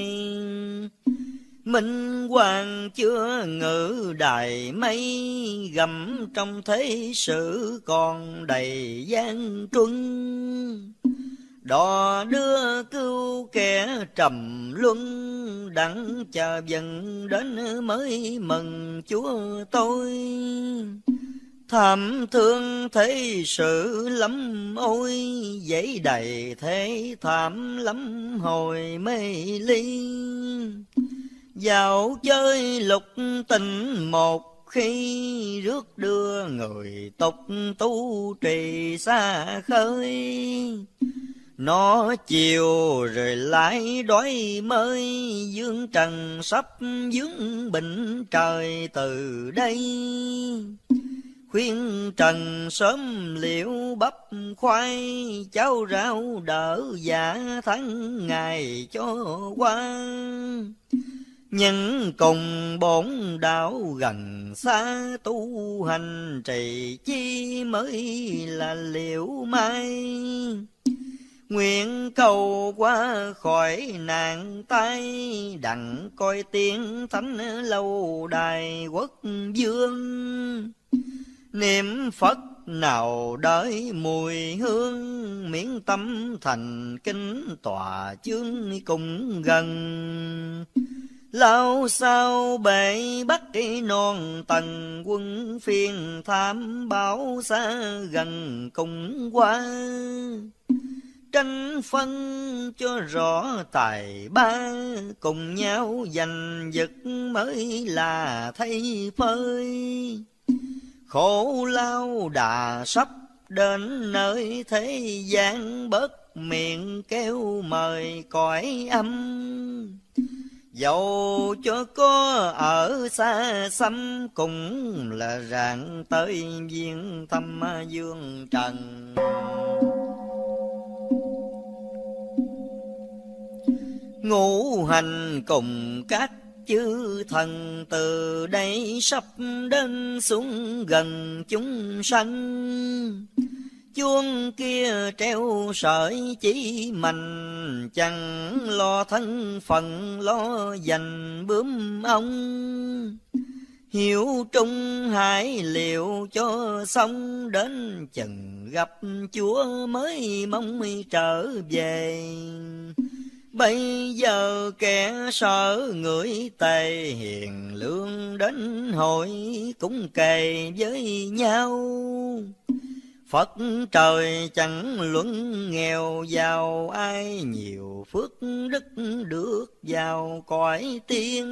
Minh hoàng chưa ngự đài mây, gầm trong thế sự còn đầy gian truân. Đò đưa cứu kẻ trầm luân, đặng chờ dần đến mới mừng Chúa tôi. Thảm thương thế sự lắm ôi, dãy đầy thế thảm lắm hồi mê ly. Dạo chơi lục tình một khi, rước đưa người tục tu trì xa khơi. Nó chiều rồi lại đói mới, dương trần sắp vướng bệnh trời từ đây. Khuyên trần sớm liệu bắp khoai, cháo rau đỡ dạ tháng ngày cho qua. Nhưng cùng bổn đạo gần xa, tu hành trì chi mới là liệu mai. Nguyện cầu qua khỏi nạn tai, đặng coi tiếng thánh lâu đài quốc vương. Niệm Phật nào đợi mùi hương, miễn tâm thành kính tòa chương cùng gần. Lao sao bể bắt non tầng, quân phiên tham báo xa gần cùng qua. Tranh phân cho rõ tài ba, cùng nhau giành giật mới là thay phơi. Khổ lao đà sắp đến nơi thế gian, bớt miệng kêu mời cõi âm. Dẫu cho có ở xa xăm, cũng là rạng tới viên thăm dương trần. Ngũ hành cùng các chư thần, từ đây sắp đến xuống gần chúng sanh. Chuông kia treo sợi chỉ mạnh, chẳng lo thân phận lo dành bướm ong. Hiểu trung hải liệu cho xong, đến chừng gặp Chúa mới mong trở về. Bây giờ kẻ sợ người tề, hiền lương đến hội cũng kề với nhau. Phật trời chẳng luận nghèo giàu, ai nhiều phước đức được vào cõi tiên.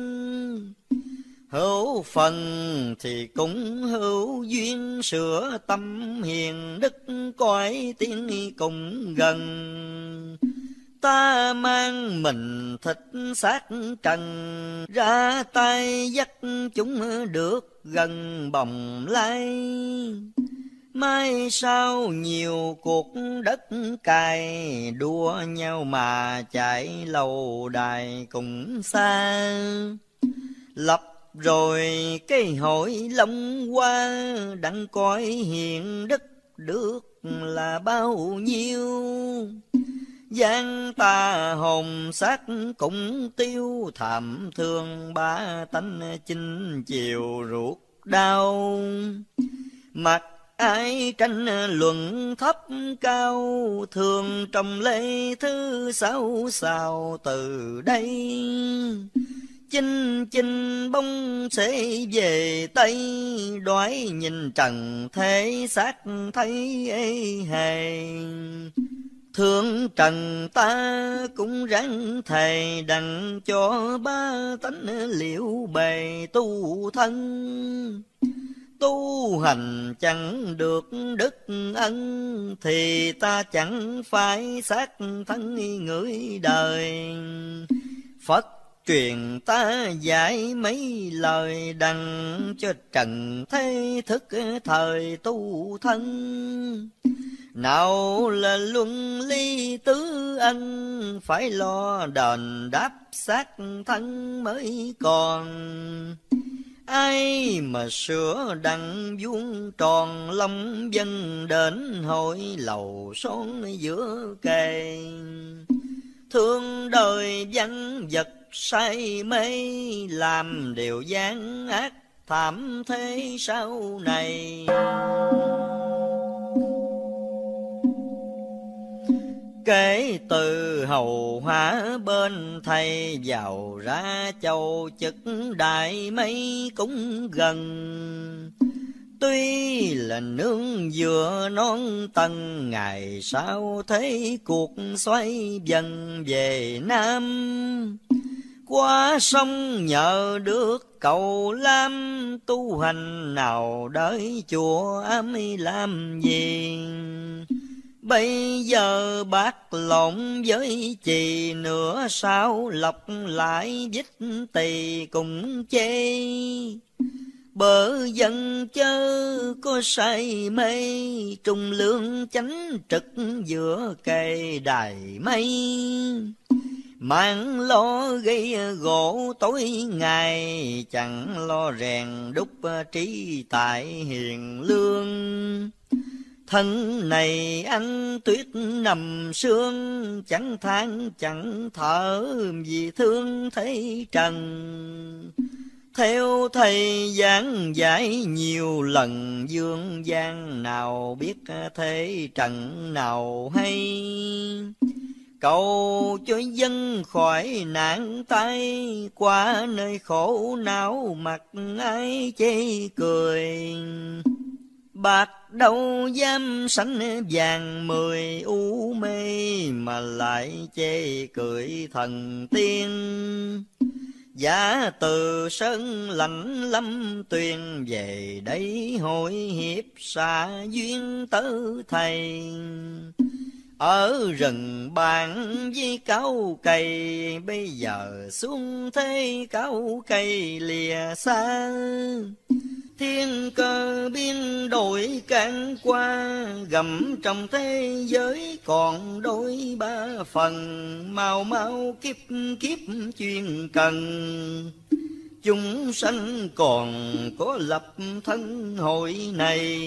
Hữu phần thì cũng hữu duyên, sửa tâm hiền đức cõi tiên cùng gần. Ta mang mình thịt xác trần, ra tay dắt chúng được gần bồng lai. Mai sau nhiều cuộc đất cày, đua nhau mà chạy lâu đài cùng xa. Lập rồi cái hội Long Hoa, đặng coi hiền đức được là bao nhiêu. Giang ta hồn xác cũng tiêu, thảm thương ba tánh chinh chiều ruột đau. Mặc ai tranh luận thấp cao, thường trong lễ thứ sáu sao từ đây. Chinh chinh bông sẽ về Tây, đoái nhìn trần thế xác thấy ê hề. Thương trần ta cũng ráng thề, đặng cho ba tánh liệu bề tu thân. Tu hành chẳng được đức ân, thì ta chẳng phải xác thân người đời. Phật truyền ta dạy mấy lời, đặng cho trần thế thức thời tu thân. Nào là luân ly tứ ân, phải lo đền đáp xác thân mới còn. Ai mà sửa đặng vuông tròn, long dân đến hội lầu son giữa kề. Thương đời văn vật say mê, làm điều gian ác thảm thế sau này. Kể từ hầu hóa bên thầy, vào ra châu chức đại mấy cũng gần. Tuy là nương vừa non tầng, ngày sau thấy cuộc xoay dần về Nam. Qua sông nhờ được cầu lam, tu hành nào đợi chùa ám làm gì. Bây giờ bác lộn với chì, nửa sao lọc lại dích tỳ cùng chê. Bờ dân chớ có say mê, trung lương chánh trực giữa cây đài mây. Mang lo gây gỗ tối ngày, chẳng lo rèn đúc trí tại hiền lương. Thân này anh tuyết nằm sương, chẳng than chẳng thở vì thương thấy trần. Theo thầy giảng giải nhiều lần, dương gian nào biết thế trần nào hay. Cầu cho dân khỏi nạn tai, qua nơi khổ não mặt ai chê cười. Bạc đâu dám sánh vàng 10 u mê, mà lại chê cười thần tiên. Giả từ sơn lạnh lâm tuyền, về đây hội hiệp xa duyên tớ thầy. Ở rừng bàn với cao cây, bây giờ xuống thế cao cây lìa xa. Thiên cơ biến đổi can qua, gầm trong thế giới còn đôi ba phần. Mau mau kiếp kiếp chuyên cần, chúng sanh còn có lập thân hội này.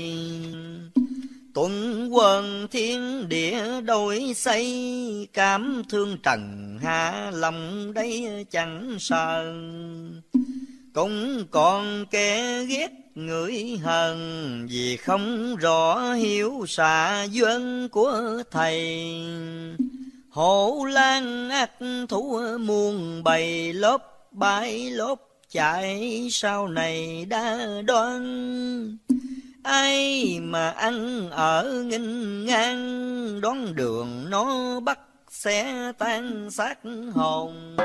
Tuần quần thiên địa đổi xây, cảm thương trần hạ lòng đây chẳng sờn. Cũng còn kẻ ghét người hờn, vì không rõ hiểu xạ duyên của thầy. Hổ lang ác thú muôn bầy, lốp bãi lốp chạy sau này đã đoan. Ai mà ăn ở nghinh ngang, đón đường nó bắt sẽ tan xác hồn.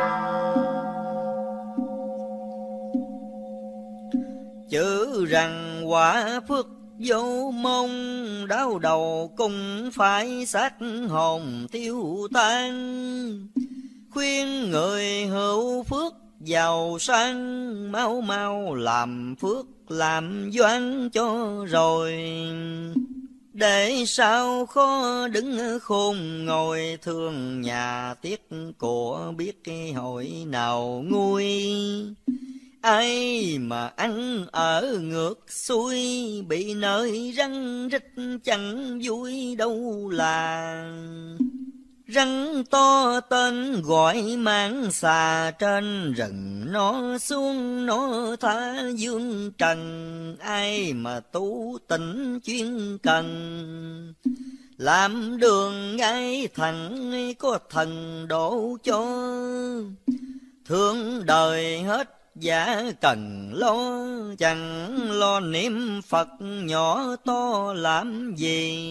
Chữ rằng quả phước vô mong, đau đầu cũng phải xác hồn tiêu tan. Khuyên người hữu phước giàu sang, mau mau làm phước làm doan cho rồi. Để sao khó đứng khôn ngồi, thương nhà tiếc của biết cái hội nào nguôi. Ai mà ăn ở ngược xuôi, bị nơi răng rít chẳng vui đâu là. Rắn to tên gọi mang xà trên rừng, nó xuống nó tha dương trần. Ai mà tu tịnh chuyên cần, làm đường ngay thẳng có thần độ cho. Thương đời hết giả cần lo, chẳng lo niệm Phật nhỏ to làm gì.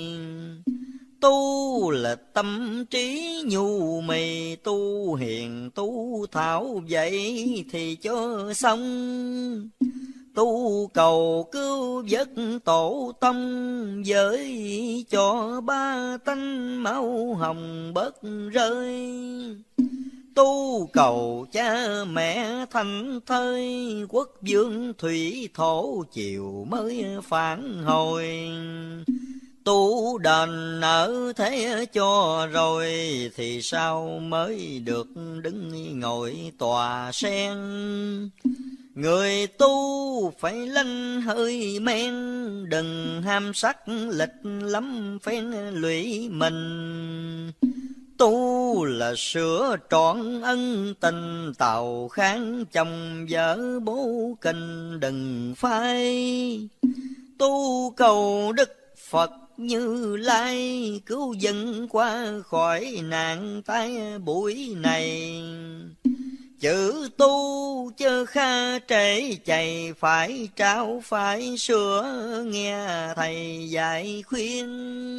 Tu là tâm trí nhu mì, tu hiền tu thảo vậy thì cho xong. Tu cầu cứu vớt tổ tông, với cho ba tánh máu hồng bớt rơi. Tu cầu cha mẹ thành thơi, quốc vương thủy thổ chiều mới phản hồi. Tu đền nợ thế cho rồi, thì sao mới được đứng ngồi tòa sen. Người tu phải lanh hơi men, đừng ham sắc lịch lắm phen lụy mình. Tu là sửa trọn ân tình, tàu kháng chồng vợ bố kinh đừng phai. Tu cầu Đức Phật Như Lai, cứu dân qua khỏi nạn tai bụi này. Chữ tu chớ kha trễ chạy, phải trao phải sửa nghe thầy dạy khuyên.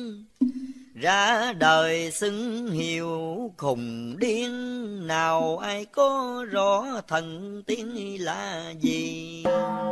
Ra đời xưng hiệu khùng điên, nào ai có rõ thần tiên là gì.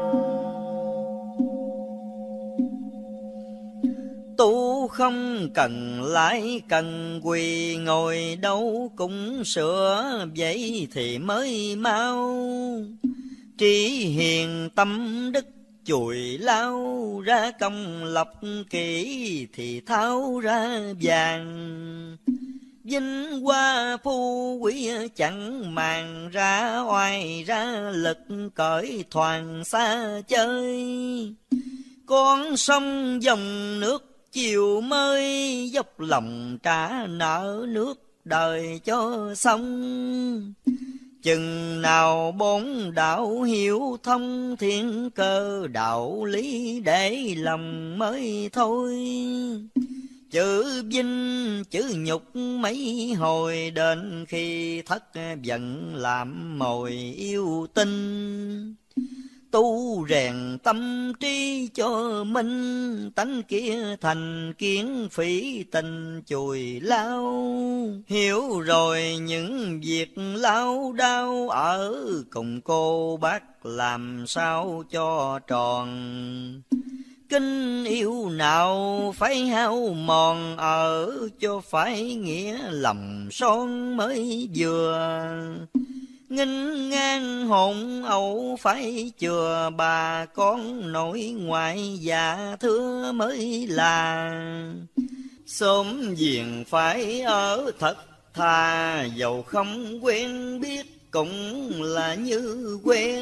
Tu không cần lãi cần quỳ, ngồi đâu cũng sửa vậy thì mới mau. Trí hiền tâm đức chùi lao, ra công lập kỹ thì tháo ra vàng. Vinh hoa phú quý chẳng màng, ra oai ra lực cởi thoảng xa chơi. Con sông dòng nước chiều mới, dốc lòng trả nợ nước đời cho xong. Chừng nào bốn đạo hiểu thông, thiên cơ đạo lý để lòng mới thôi. Chữ vinh chữ nhục mấy hồi, đến khi thất giận làm mồi yêu tinh. Tu rèn tâm trí cho minh, tánh kia thành kiến phỉ tình chùi lao. Hiểu rồi những việc lao đao, ở cùng cô bác làm sao cho tròn. Kinh yêu nào phải hao mòn, ở cho phải nghĩa lòng son mới vừa. Nghinh ngang hồn ẩu phải chừa, bà con nội ngoại dạ thưa mới là. Xóm giềng phải ở thật thà, dầu không quen biết cũng là như quen.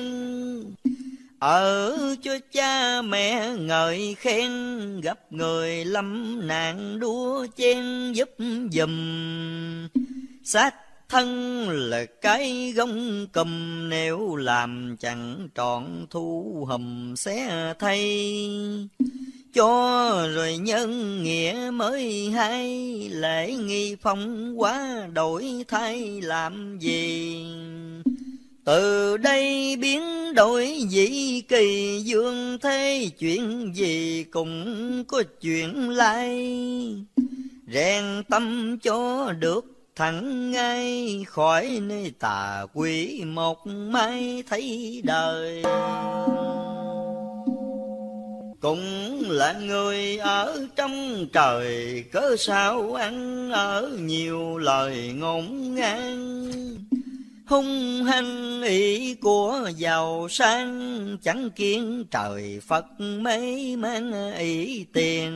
Ở cho cha mẹ ngợi khen, gặp người lâm nạn đua chen giúp giùm. Sát thân là cái gông cùm, nếu làm chẳng trọn thu hùm xé thay. Cho rồi nhân nghĩa mới hay, lễ nghi phong quá đổi thay làm gì. Từ đây biến đổi dĩ kỳ, dương thế chuyện gì cũng có chuyện lai. Rèn tâm cho được thẳng ngay, khỏi nơi tà quỷ một mai thấy đời. Cũng là người ở trong trời, cớ sao ăn ở nhiều lời ngôn ngang. Hung hăng ý của giàu sang, chẳng kiến trời Phật mấy mang ý tiền.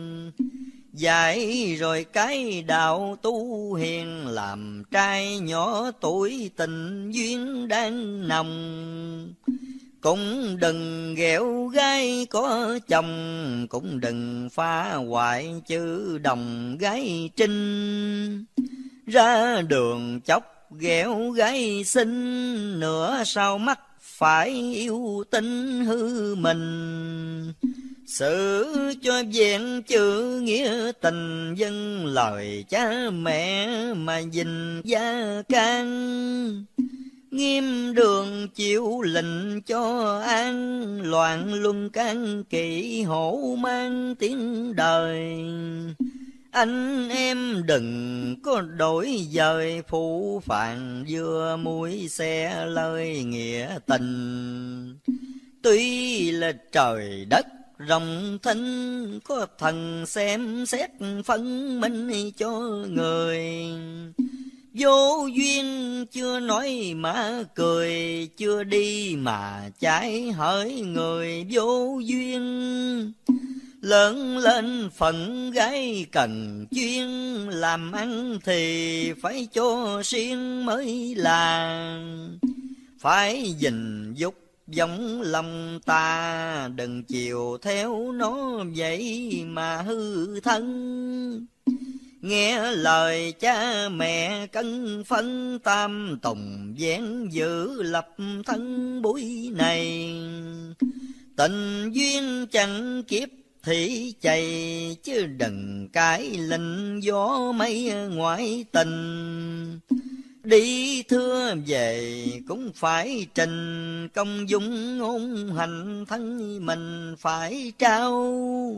Dạy rồi cái đạo tu hiền, làm trai nhỏ tuổi tình duyên đang nồng. Cũng đừng ghẹo gái có chồng, cũng đừng phá hoại chữ đồng gái trinh. Ra đường chốc ghẹo gái xinh, nửa sau mắt phải yêu tinh hư mình. Xử cho vẹn chữ nghĩa tình, dân lời cha mẹ mà gìn gia can. Nghiêm đường chịu lệnh cho an, loạn luân can kỵ hổ mang tiếng đời. Anh em đừng có đổi dời, phụ phàng vừa mũi xe lời nghĩa tình. Tuy là trời đất rộng thinh, có thần xem xét phân minh cho người. Vô duyên chưa nói mà cười, chưa đi mà trái hỡi người vô duyên. Lớn lên phận gái cần chuyên, làm ăn thì phải cho riêng mới là. Phải gìn dục giống lòng ta, đừng chiều theo nó vậy mà hư thân. Nghe lời cha mẹ cân phân, tam tùng vén giữ lập thân buổi này. Tình duyên chẳng kiếp thị chày, chứ đừng cái lệnh gió mây ngoại tình. Đi thưa về cũng phải trình, công dung ngôn hành thân mình phải trao.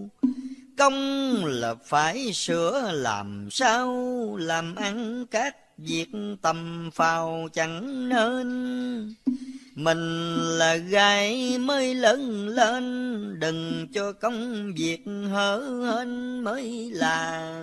Công là phải sửa làm sao, làm ăn các việc tầm phào chẳng nên. Mình là gái mới lớn lên, đừng cho công việc hở hên mới là.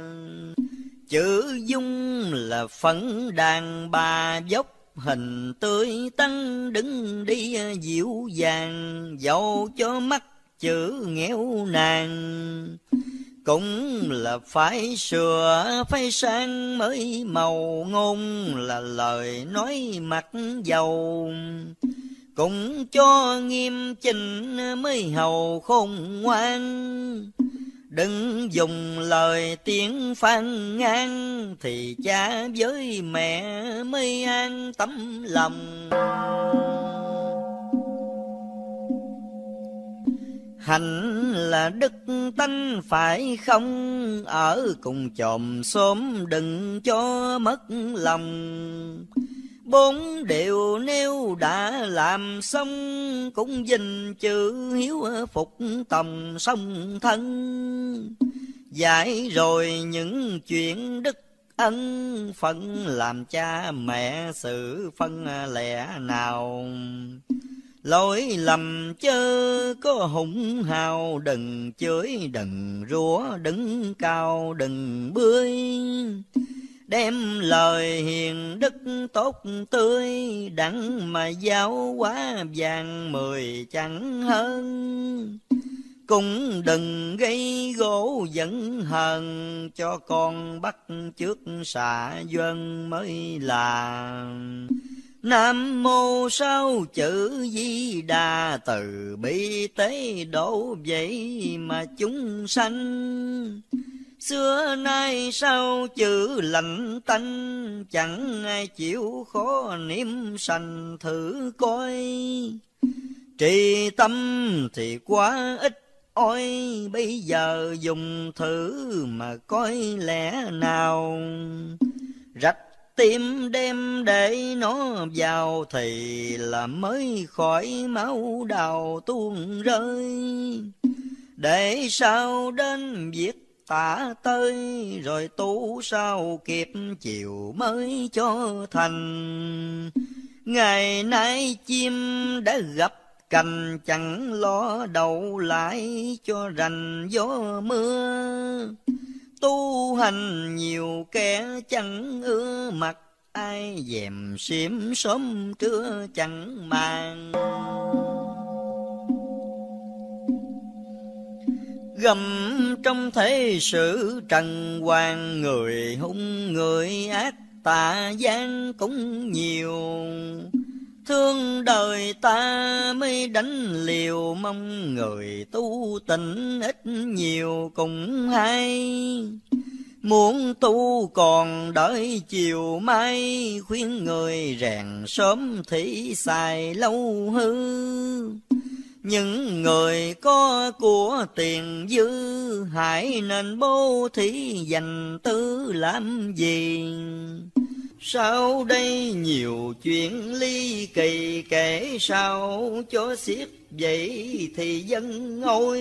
Chữ dung là phấn đàn bà dốc, hình tươi tắn đứng đi dịu dàng. Dẫu cho mắt chữ nghèo nàn, cũng là phải sửa phải sang mới màu. Ngôn là lời nói mặt dầu, cũng cho nghiêm chỉnh mới hầu khôn ngoan. Đừng dùng lời tiếng phàn nàn, thì cha với mẹ mới an tấm lòng. Hạnh là đức tánh phải không, ở cùng chòm xóm đừng cho mất lòng. Bốn điều nếu đã làm xong, cũng dình chữ hiếu phục tòng song thân. Dạy rồi những chuyện đức ân, phận làm cha mẹ sự phân lẽ nào. Lỗi lầm chớ có hùng hào, đừng chửi đừng rủa, đứng cao đừng bươi. Đem lời hiền đức tốt tươi, đặng mà giáo hóa vàng 10 chẳng hơn. Cũng đừng gây gỗ giận hờn, cho con bắt trước xạ dân mới là. Nam mô sáu chữ Di Đà, từ bi tế độ vậy mà chúng sanh. Xưa nay sau chữ lạnh tanh, chẳng ai chịu khó niệm sanh thử coi. Trì tâm thì quá ít ôi, bây giờ dùng thử mà coi lẽ nào. Rạch tim đem để nó vào, thì là mới khỏi máu đào tuôn rơi. Để sao đến việc tả tới, rồi tu sao kịp chiều mới cho thành. Ngày nay chim đã gặp cành, chẳng lo đậu lại cho rành gió mưa. Tu hành nhiều kẻ chẳng ưa mặt, ai dèm xiêm sớm trưa chẳng màng. Gầm trong thế sự trần hoàng, người hung người ác tà gian cũng nhiều. Thương đời ta mới đánh liều, mong người tu tịnh ít nhiều cũng hay. Muốn tu còn đợi chiều mai, khuyên người rèn sớm thì xài lâu hư. Những người có của tiền dư, hãy nên bố thí dành tư làm gì. Sau đây nhiều chuyện ly kỳ, kể sao cho xiết vậy thì dân ôi.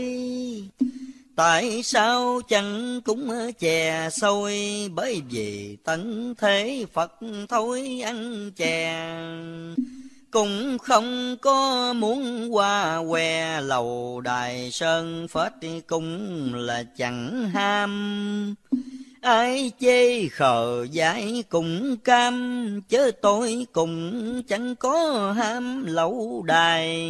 Tại sao chẳng cũng chè xôi, bởi vì tận thế Phật thôi ăn chè. Cũng không có muốn qua què lầu đài sơn phết, cũng là chẳng ham. Ai chê khờ dại cũng cam, chớ tôi cũng chẳng có ham lậu đài.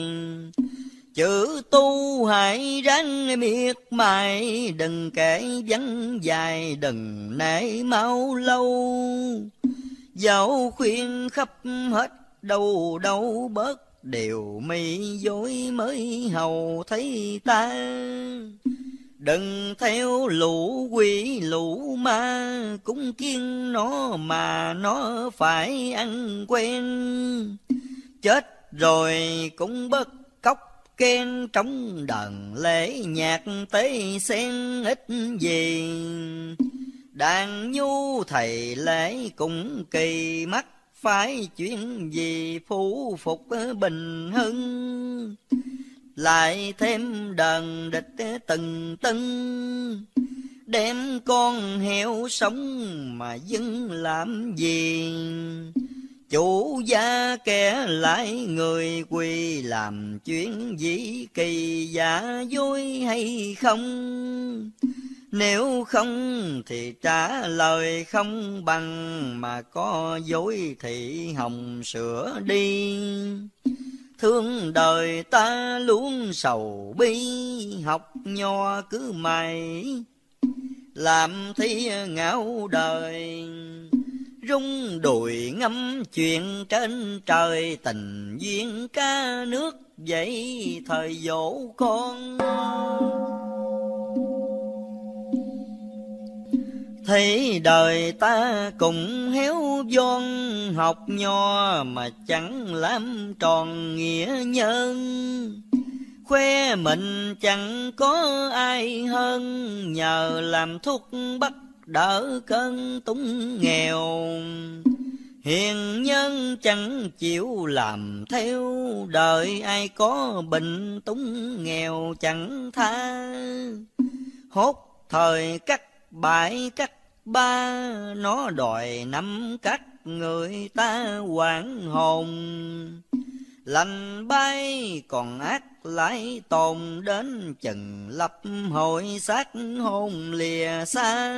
Chữ tu hãy ráng miệt mài, đừng kể vắng dài, đừng nể mau lâu. Dẫu khuyên khắp hết đâu đâu bớt, điều mi dối mới hầu thấy ta. Đừng theo lũ quỷ lũ ma, cũng kiêng nó mà nó phải ăn quen. Chết rồi cũng bất cóc khen, trong đàn lễ nhạc tế sen ít gì. Đàn nhu thầy lễ cũng kỳ mắt, phải chuyện gì phủ phục bình hưng. Lại thêm đàn địch từng tưng, đem con heo sống mà dưng làm gì. Chủ gia kẻ lại người quỳ, làm chuyện gì kỳ giả dối hay không. Nếu không thì trả lời không bằng, mà có dối thì hồng sửa đi. Thương đời ta luôn sầu bi, học nho cứ mày làm thi ngạo đời. Rung đùi ngắm chuyện trên trời, tình duyên ca nước vậy thời dỗ con. Thấy đời ta cũng héo von, học nho mà chẳng làm tròn nghĩa nhân. Khoe mình chẳng có ai hơn, nhờ làm thuốc bắc đỡ cơn túng nghèo. Hiền nhân chẳng chịu làm theo, đời ai có bệnh túng nghèo chẳng tha. Hốt thời cắt bãi cắt ba, nó đòi năm cắt người ta hoảng hồn. Lành bay còn ác lại tồn, đến chừng lập hội xác hồn lìa xa.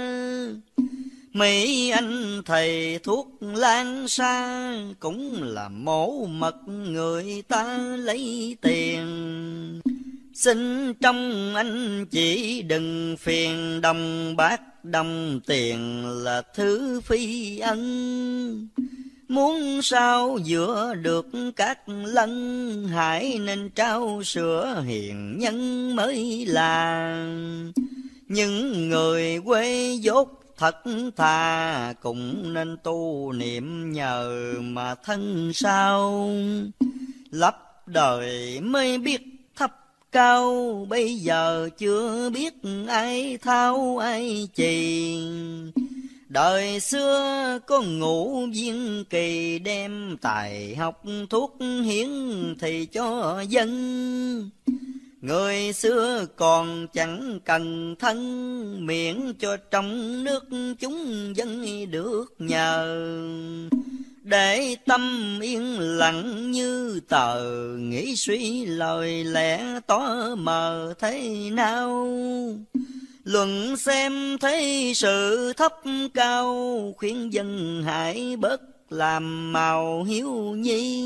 Mấy anh thầy thuốc lan xa, cũng là mổ mật người ta lấy tiền. Xin trong anh chỉ đừng phiền, đồng bạc đồng tiền là thứ phi ân. Muốn sao giữa được các lân, hãy nên trao sữa hiền nhân mới là. Những người quê dốt thật thà, cũng nên tu niệm nhờ mà thân sao. Lấp đời mới biết thấp cao, bây giờ chưa biết ai thao ai chì. Đời xưa có ngũ viên kỳ, đem tài học thuốc hiến thì cho dân. Người xưa còn chẳng cần thân, miễn cho trong nước chúng dân được nhờ. Để tâm yên lặng như tờ, nghĩ suy lời lẽ tỏ mờ thế nào. Luận xem thấy sự thấp cao, khuyên dân hãy bớt làm màu hiếu nhi.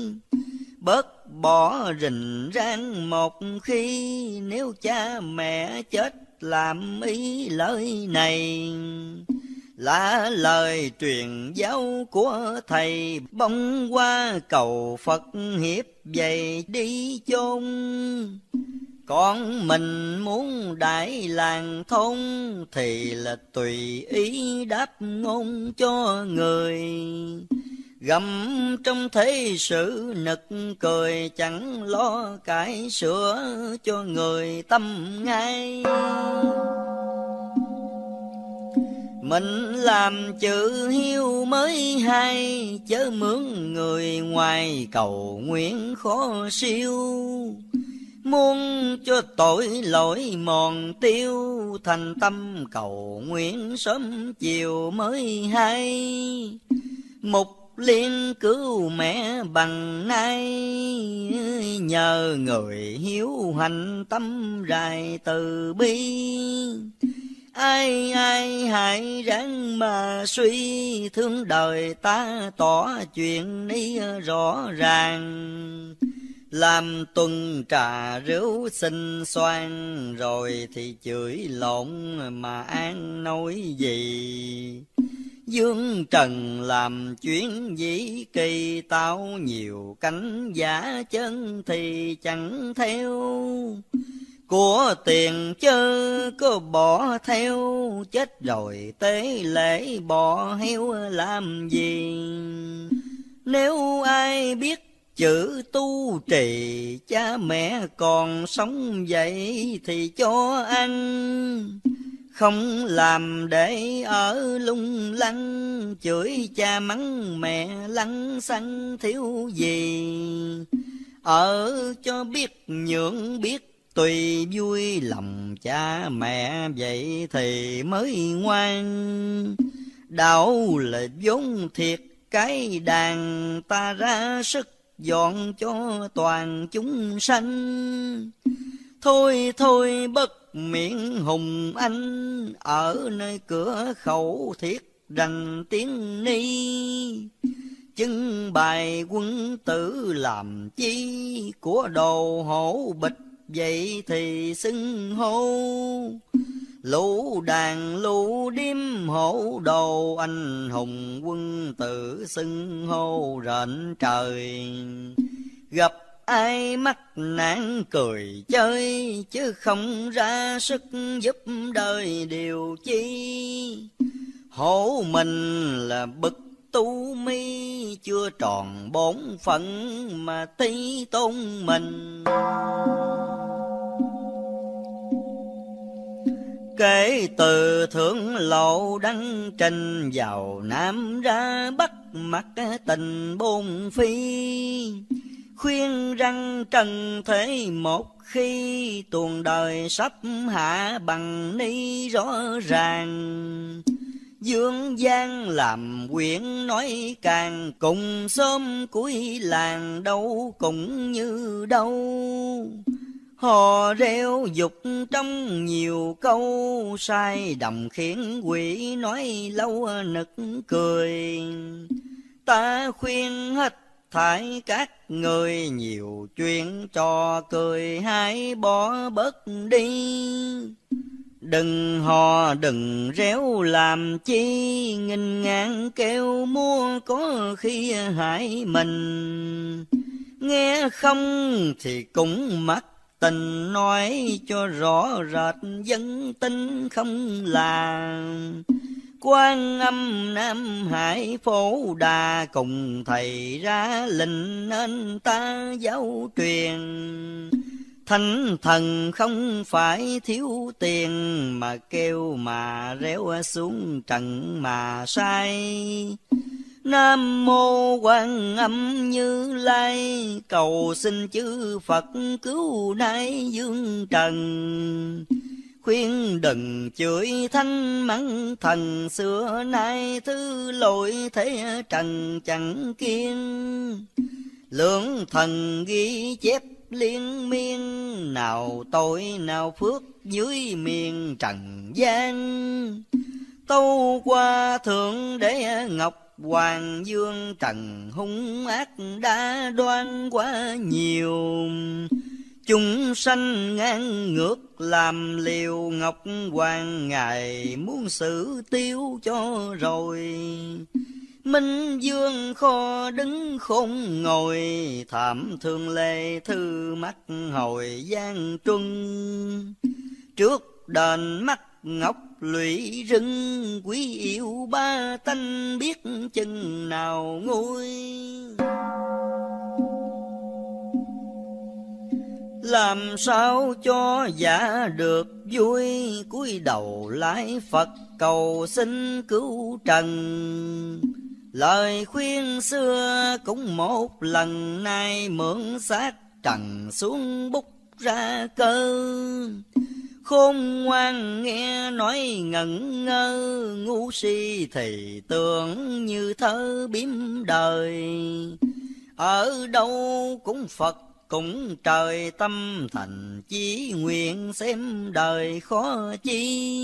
Bớt bỏ rình rang một khi, nếu cha mẹ chết làm ý lời này. lá lời truyền giáo của thầy, bông qua cầu Phật hiếp dày đi chôn. Con mình muốn đại làng thôn, thì là tùy ý đáp ngôn cho người. Gầm trong thế sự nực cười, chẳng lo cải sửa cho người tâm ngay. Mình làm chữ hiếu mới hay, chớ mướn người ngoài cầu nguyện khó siêu. Muốn cho tội lỗi mòn tiêu, thành tâm cầu nguyện sớm chiều mới hay. Mục liên cứu mẹ bằng nay, nhờ người hiếu hành tâm rài từ bi. Ai ai hãy ráng mà suy, thương đời ta tỏ chuyện ní rõ ràng. Làm tuần trà rượu xinh xoan, rồi thì chửi lộn mà an nói gì. Dương trần làm chuyến dĩ kỳ, tao nhiều cánh giả chân thì chẳng theo. Của tiền chớ có bỏ theo, chết rồi tế lễ bỏ heo làm gì. Nếu ai biết chữ tu trì, cha mẹ còn sống vậy thì cho ăn. Không làm để ở lung lăng, chửi cha mắng mẹ lăng xăng thiếu gì. Ở cho biết nhượng biết tùy vui, lòng cha mẹ vậy thì mới ngoan. Đạo là vốn thiệt cái đàn, ta ra sức dọn cho toàn chúng sanh. Thôi thôi bất miệng hùng anh, ở nơi cửa khẩu thiết rành tiếng ni. Chứng bài quân tử làm chi, của đồ hổ bịch vậy thì xưng hô. Lũ đàn lũ điếm hổ đồ, anh hùng quân tử xưng hô rện trời. Gặp ai mắc nạn cười chơi, chứ không ra sức giúp đời điều chi. Hổ mình là bậc tu mi, chưa tròn bổn phận mà tí tôn mình. Kể từ thượng lộ đăng trình, vào Nam ra Bắc mặc tình bôn phi. Khuyên răng trần thế một khi, tuồng đời sắp hạ bằng ni rõ ràng. Dương gian làm quyển nói càng, cùng xóm cuối làng đâu cũng như đâu. Hò reo dục trong nhiều câu, sai đầm khiến quỷ nói lâu nực cười. Ta khuyên hết thải các người, nhiều chuyện trò cười hãy bỏ bớt đi. Đừng hò đừng réo làm chi, nghinh ngang kêu mua có khi hại mình. Nghe không thì cũng mắc tình, nói cho rõ rệt dân tin không là. Quan Âm Nam Hải Phổ Đà, cùng thầy ra lệnh nên ta giáo truyền. Thánh thần không phải thiếu tiền, mà kêu mà réo xuống trần mà sai. Nam mô Quan Âm Như Lai, cầu xin chư Phật cứu nay dương trần. Khuyên đừng chửi thanh mắng thần, xưa nay thứ lỗi thế trần chẳng kiên. Lượng thần ghi chép liên miên, nào tội nào phước dưới miền trần gian. Tâu qua thượng đế ngọc Hoàng Dương, trần hung ác đã đoan quá nhiều. Chúng sanh ngang ngược làm liều ngọc hoàng, ngài muốn xử tiêu cho rồi. Minh vương kho đứng khôn ngồi, thảm thương lê thư mắt hồi gian truân. Trước đền mắt ngọc lụy rừng, quý yêu ba tánh biết chừng nào nguôi. Làm sao cho giả được vui, cúi đầu lạy Phật cầu xin cứu trần. Lời khuyên xưa cũng một lần, nay mượn xác trần xuống bút ra cơ. Khôn ngoan nghe nói ngẩn ngơ, ngu si thì tưởng như thơ biếm đời. Ở đâu cũng Phật cũng trời, tâm thành chí nguyện xem đời khó chi.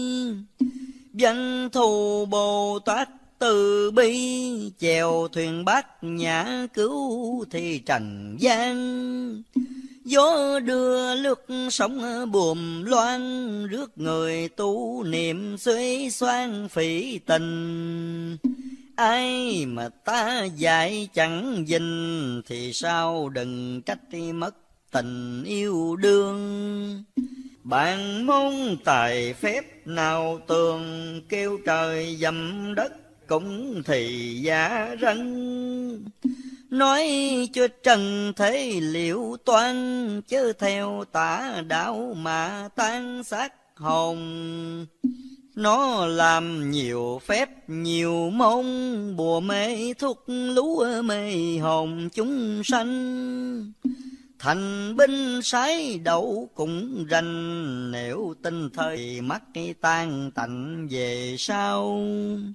Văn thù Bồ Tát từ bi, chèo thuyền bát nhã cứu thì trần gian. Gió đưa lướt sóng buồm loan, rước người tu niệm xuế xoan phỉ tình. Ai mà ta dạy chẳng dình, thì sao đừng trách mất tình yêu đương. Bạn môn tài phép nào tường, kêu trời dầm đất cũng thì giả răng. Nói cho trần thế liệu toan, chớ theo tà đạo mà tan xác hồn. Nó làm nhiều phép nhiều môn, bùa mê thuốc lú mê hồn chúng sanh. Thành binh sái đậu cũng rành, nếu tin thời mắt tan tạnh về sau.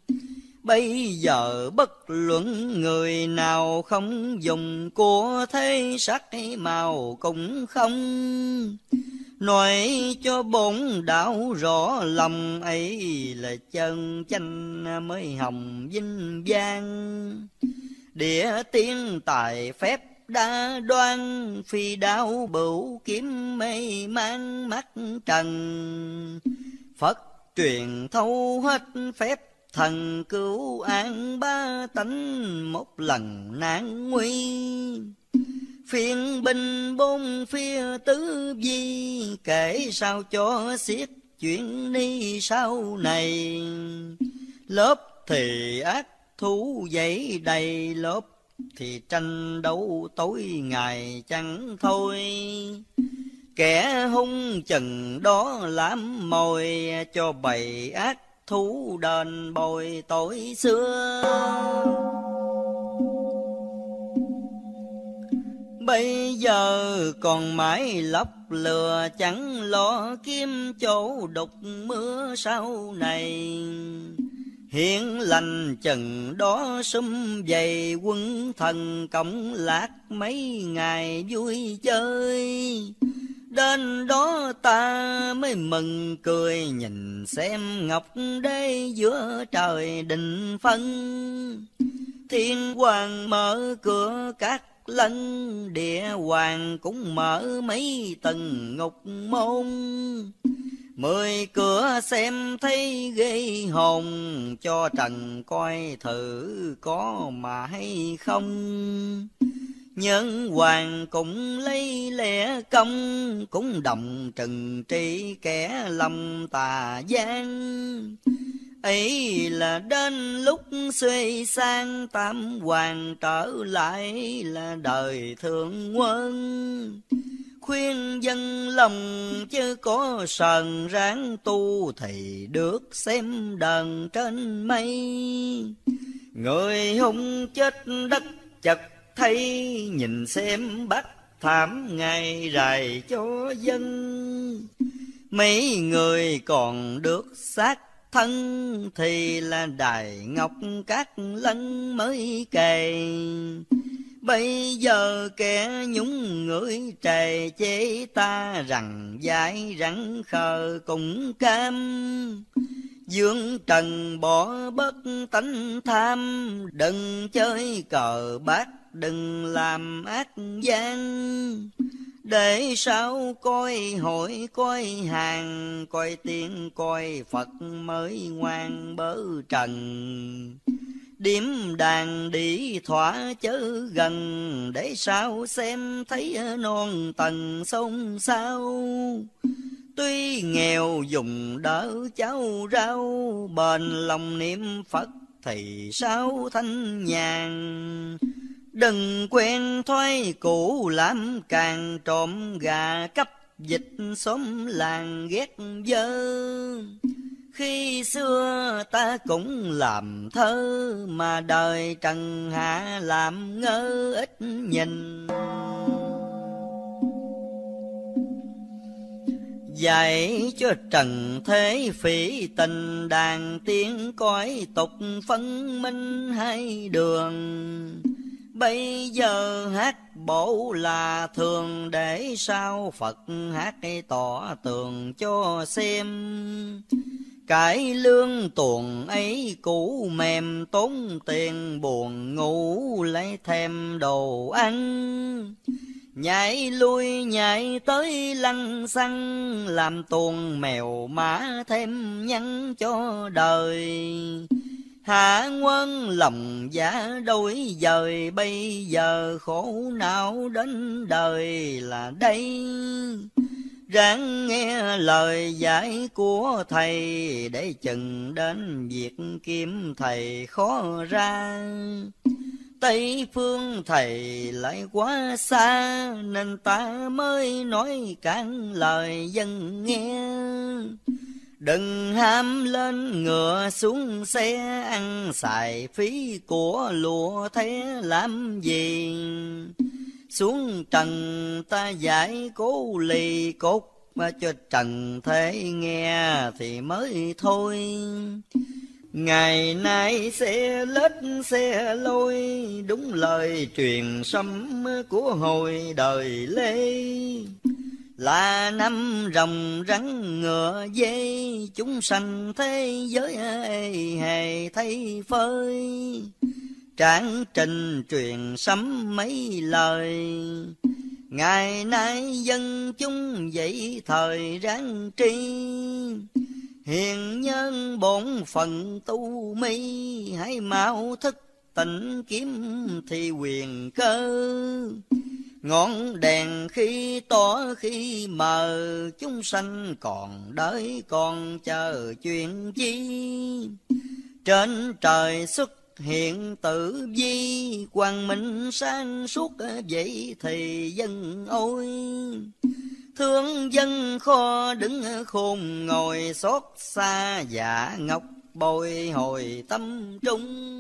Bây giờ bất luận người nào không dùng của thế sắc màu cũng không. Nói cho bổn đạo rõ lòng, ấy là chân chánh mới hồng vinh vang. Địa tiên tài phép đa đoan, phi đao bửu kiếm mê mang mắt trần. Phật truyền thâu hết phép thần, cứu an ba tánh một lần nan nguy. Phiên binh bốn phía tứ vi, kể sao cho xiết chuyện ni sau này. Lớp thì ác thú dậy đầy, lớp thì tranh đấu tối ngày chẳng thôi. Kẻ hung chừng đó làm mồi, cho bầy ác thú đền bồi tội xưa. Bây giờ còn mãi lóc lừa, chẳng lo kiếm chỗ đục mưa sau này. Hiện lành chừng đó sum vầy, quân thần cộng lạc mấy ngày vui chơi. Đến đó ta mới mừng cười, nhìn xem ngọc đế giữa trời định phân. Thiên hoàng mở cửa các lân, địa hoàng cũng mở mấy tầng ngục môn. 10 cửa xem thấy ghê hồn, cho trần coi thử có mà hay không. Nhân hoàng cũng lấy lẽ công, cũng đồng trừng trị kẻ lòng tà gian. Ấy là đến lúc xuê sang, tam hoàng trở lại là đời thượng quân. Khuyên dân lòng chứ có sờn ráng tu, thì được xem đờn trên mây. Người hung chết đất chật thấy, nhìn xem bắt thảm ngày rày cho dân. Mấy người còn được xác thân, thì là đài ngọc các lân mới kề. Bây giờ kẻ nhúng người trề chế ta, rằng dại rắn khờ cũng cam. Dương trần bỏ bất tánh tham, đừng chơi cờ bạc đừng làm ác gian. để sao coi hội coi hàng, coi tiên coi Phật mới ngoan bớ trần. Điểm đàn đi thỏa chớ gần, để sao xem thấy non tầng sông sao. Tuy nghèo dùng đỡ cháu rau, bền lòng niệm Phật thì sao thanh nhàn. Đừng quen thói cũ làm càng, trộm gà cắp dịch xóm làng ghét dơ. Khi xưa ta cũng làm thơ, mà đời trần hạ làm ngơ ít nhìn. Dạy cho trần thế phỉ tình, đàn tiếng cõi tục phân minh hai đường. Bây giờ hát bộ là thường, để sao Phật hát tỏ tường cho xem. Cái lương tuồng ấy cũ mềm, tốn tiền buồn ngủ lấy thêm đồ ăn. Nhảy lui nhảy tới lăng xăng, làm tuồng mèo mã thêm nhăn cho đời. Hạ quân lòng giả đôi dời, bây giờ khổ não đến đời là đây. Ráng nghe lời dạy của thầy, để chừng đến việc kiếm thầy khó ra. Tây phương thầy lại quá xa, nên ta mới nói cạn lời dân nghe. Đừng ham lên ngựa xuống xe, ăn xài phí của lụa thế làm gì. Xuống trần ta giải cố lì cốt, mà cho trần thế nghe thì mới thôi. Ngày nay xe lết xe lôi, đúng lời truyền sấm của hồi đời Lê. Là năm rồng rắn ngựa dê, chúng sanh thế giới hề thấy phơi. Tráng trình truyền sấm mấy lời, ngày nay dân chúng dậy thời ráng tri. Hiền nhân bổn phận tu mi, hãy mau thức tỉnh kiếm thì quyền cơ. Ngọn đèn khi tỏ khi mờ, chúng sanh còn đợi còn chờ chuyện chi. Trên trời xuất hiện tử vi, quang minh sáng suốt vậy thì dân ôi. Thương dân kho đứng khôn ngồi, xót xa dạ ngọc bồi hồi tâm trung.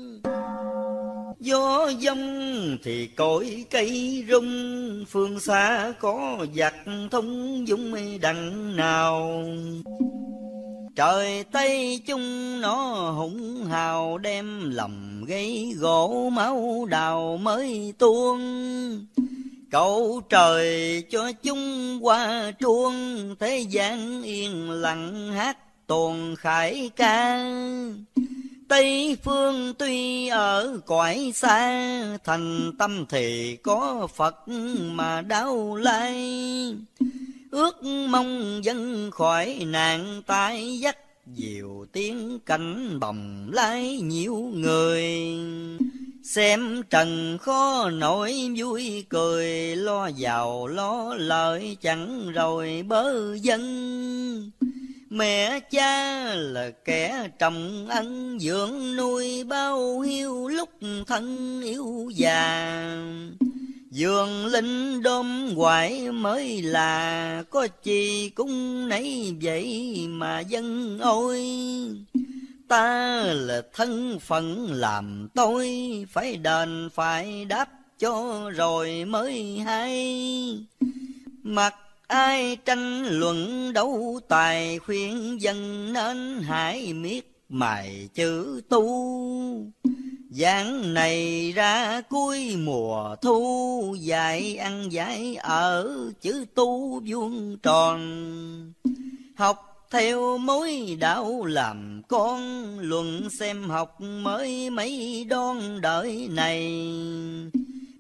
Gió dông thì cội cây rung, phương xa có giặc thông dũng đằng nào. Trời Tây chung nó hùng hào, đem lòng gây gỗ máu đào mới tuôn. Cầu trời cho chúng qua truông, thế gian yên lặng hát tuồng khải ca. Tây phương tuy ở cõi xa, thành tâm thì có Phật mà đau lai. Ước mong dân khỏi nạn tai dắt, diều tiếng cảnh bồng lái nhiều người. Xem trần khó nổi vui cười, lo giàu lo lợi chẳng rồi bớ dân. Mẹ cha là kẻ trồng ân, dưỡng nuôi bao hiu lúc thân yếu già. Dường linh đom hoài mới là, có chi cũng nấy vậy mà dân ôi. Ta là thân phận làm tôi, phải đền phải đáp cho rồi mới hay. Mặc ai tranh luận đấu tài, khuyên dân nên hãy miết mài chữ tu. Giảng này ra cuối mùa thu, dạy ăn dạy ở chữ tu vuông tròn. Học theo mối đạo làm con, luận xem học mới mấy đón đợi này.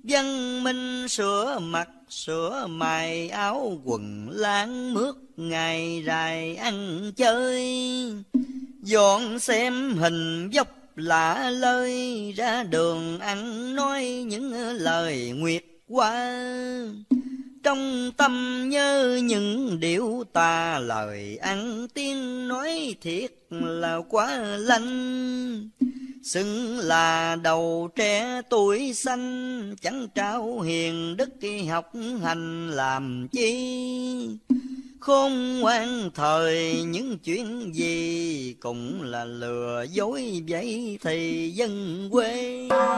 Văn minh sửa mặt sửa mày, áo quần láng mướt ngày dài ăn chơi. Dọn xem hình dốc lạ lơi, ra đường ăn nói những lời nguyệt qua. Trong tâm nhớ những điệu tà, lời ăn tiếng nói thiệt là quá lanh. Xưng là đầu trẻ tuổi xanh, chẳng trao hiền đức học hành làm chi. Khôn ngoan thời những chuyện gì, cũng là lừa dối vậy thì dân quê.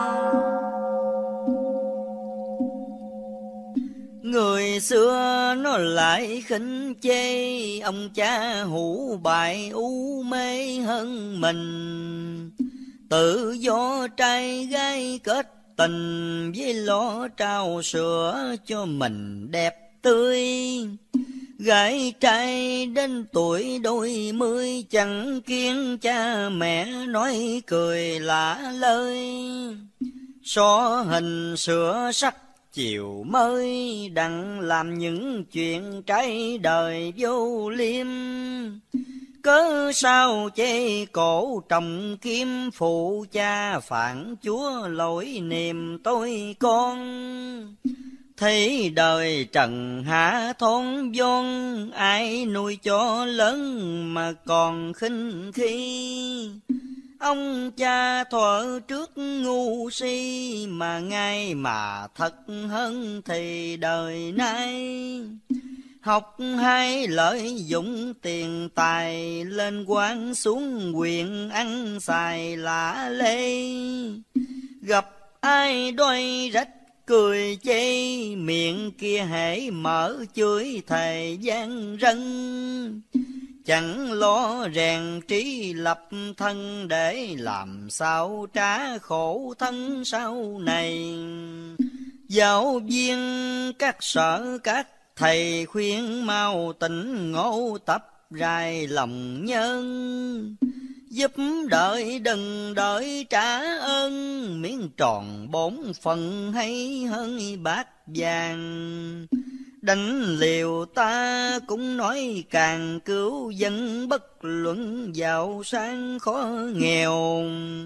Người xưa nó lại khinh chê, ông cha hủ bại u mê hơn mình. Tự do trai gái kết tình, với lo trao sữa cho mình đẹp tươi. Gái trai đến tuổi đôi mươi, chẳng kiêng cha mẹ nói cười lạ lời. So hình sửa sắc chiều mới, đặng làm những chuyện trái đời vô liêm. Cớ sao chê cổ trồng kim, phụ cha phản chúa lỗi niềm tôi con. Thấy đời trần hạ thôn vốn, ai nuôi cho lớn mà còn khinh khi. Ông cha thuở trước ngu si, mà ngay mà thật hơn thì đời nay. Học hay lợi dụng tiền tài, lên quan xuống quyền ăn xài lạ lê. Gặp ai đôi rách cười chê, miệng kia hễ mở chửi thầy gian rân. Chẳng lo rèn trí lập thân, để làm sao trả khổ thân sau này. Giáo viên các sở các thầy khuyên mau tỉnh ngộ, tập rài lòng nhân. Giúp đợi đừng đợi trả ơn, miếng tròn bổn phần hay hơn bát vàng. Đánh liều ta cũng nói càng cứu dân, bất luận giàu sang khó nghèo.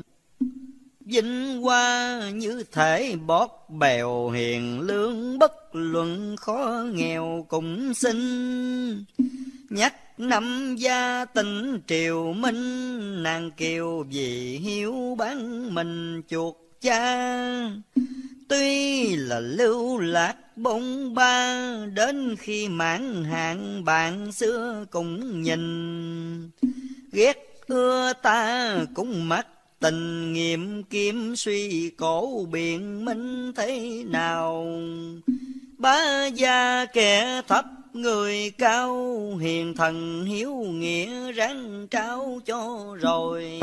Vinh hoa như thể bót bèo, hiền lương bất luận khó nghèo cũng xin. Nhắc năm gia tỉnh triều minh, nàng kiều vì hiếu bán mình chuột cha. Tuy là lưu lạc bông ba, đến khi mãn hạn bạn xưa cũng nhìn. Ghét ưa ta cũng mắt tình nghiệm, kiếm suy cổ biện minh thế nào. Bá gia kẻ thấp người cao, hiền thần hiếu nghĩa ráng trao cho rồi.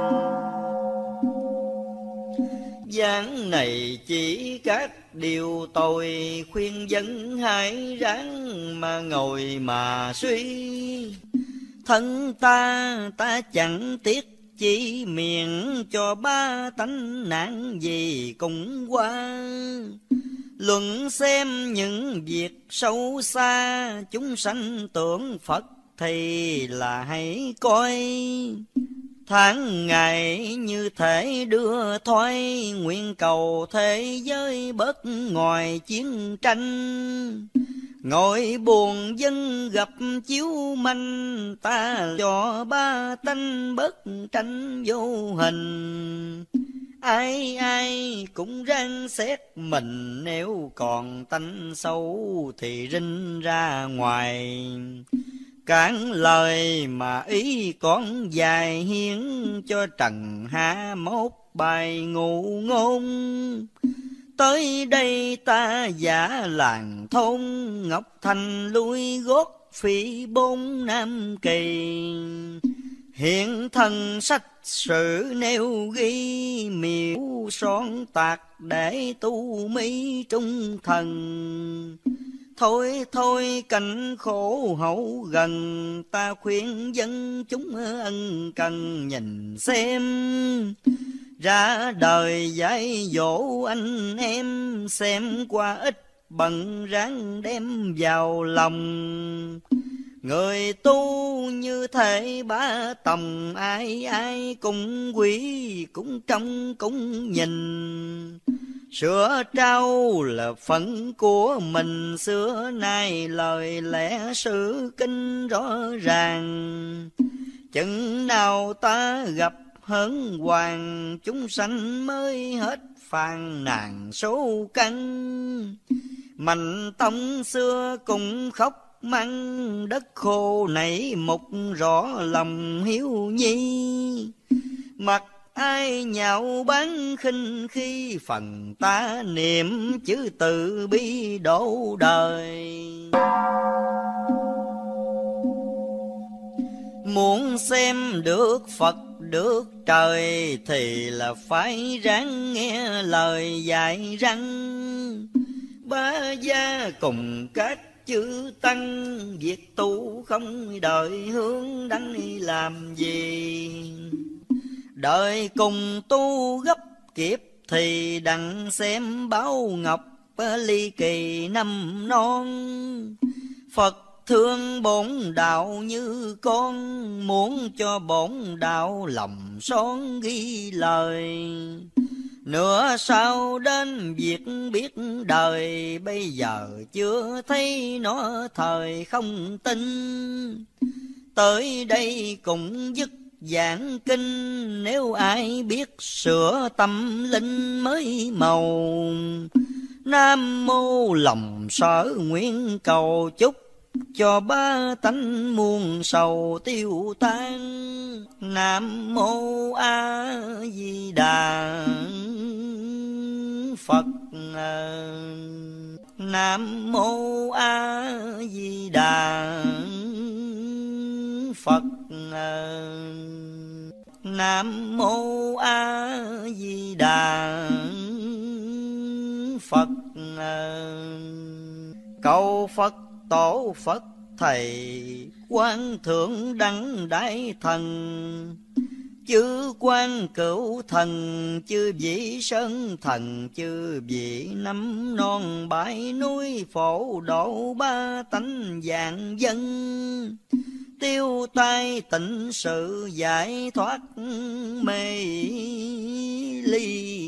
Giảng này chỉ các điều tội, khuyên dân hãy ráng mà ngồi mà suy. Thân ta chẳng tiếc chỉ miệng, cho ba tánh nạn gì cũng qua. Luận xem những việc sâu xa, chúng sanh tưởng Phật thì là hãy coi. Tháng ngày như thể đưa thoái, nguyện cầu thế giới bớt ngoài chiến tranh. Ngồi buồn dân gặp chiếu manh, ta cho ba tánh bớt tranh vô hình. Ai ai cũng ráng xét mình, nếu còn tánh xấu thì rinh ra ngoài. Cản lời mà ý con dài, hiến cho trần hạ mốt bài ngụ ngôn. Tới đây ta giả làng thôn, Ngọc Thành lui gót phi bốn Nam Kỳ. Hiện thân sách sử nêu ghi, miêu son tạc để tu mỹ trung thần. Thôi thôi cảnh khổ hậu gần, ta khuyên dân chúng ân cần nhìn xem. ra đời dạy dỗ anh em, xem qua ít bận ráng đem vào lòng. Người tu như thể bá tòng, ai ai cũng quý cũng trông cũng nhìn. Sửa trao là phận của mình, xưa nay lời lẽ sự kinh rõ ràng. Chừng nào ta gặp hớn hoàng, chúng sanh mới hết phàn nàn số căn. Mạnh tông xưa cũng khóc mắng, đất khô nảy mục rõ lòng hiếu nhi. Mặc ai nhạo báng khinh khi, phần ta niệm chữ từ bi độ đời. Muốn xem được Phật được trời, thì là phải ráng nghe lời dạy răng. Ba gia cùng các chư tăng, việc tu không đợi hướng đắn làm gì. Đợi cùng tu gấp kịp, thì đặng xem báo ngọc ly kỳ năm non. Phật thương bổn đạo như con, muốn cho bổn đạo lòng son ghi lời. Nữa sau đến việc biết đời, bây giờ chưa thấy nó thời không tin. Tới đây cũng dứt giảng kinh, nếu ai biết sửa tâm linh mới màu. Nam mô lòng sở nguyện cầu chúc, cho ba tánh muôn sầu tiêu tan. Nam mô A Di Đà Phật. Nam mô A Di Đà Phật. Nam mô A Di Đà Phật. Cầu Phật tổ Phật thầy, quan thượng đẳng đại thần. Chư quan cửu thần, chư vị sơn thần, chư vị năm non bãi núi, phổ độ ba tánh vạn dân. Tiêu tai tịnh sự, giải thoát mê ly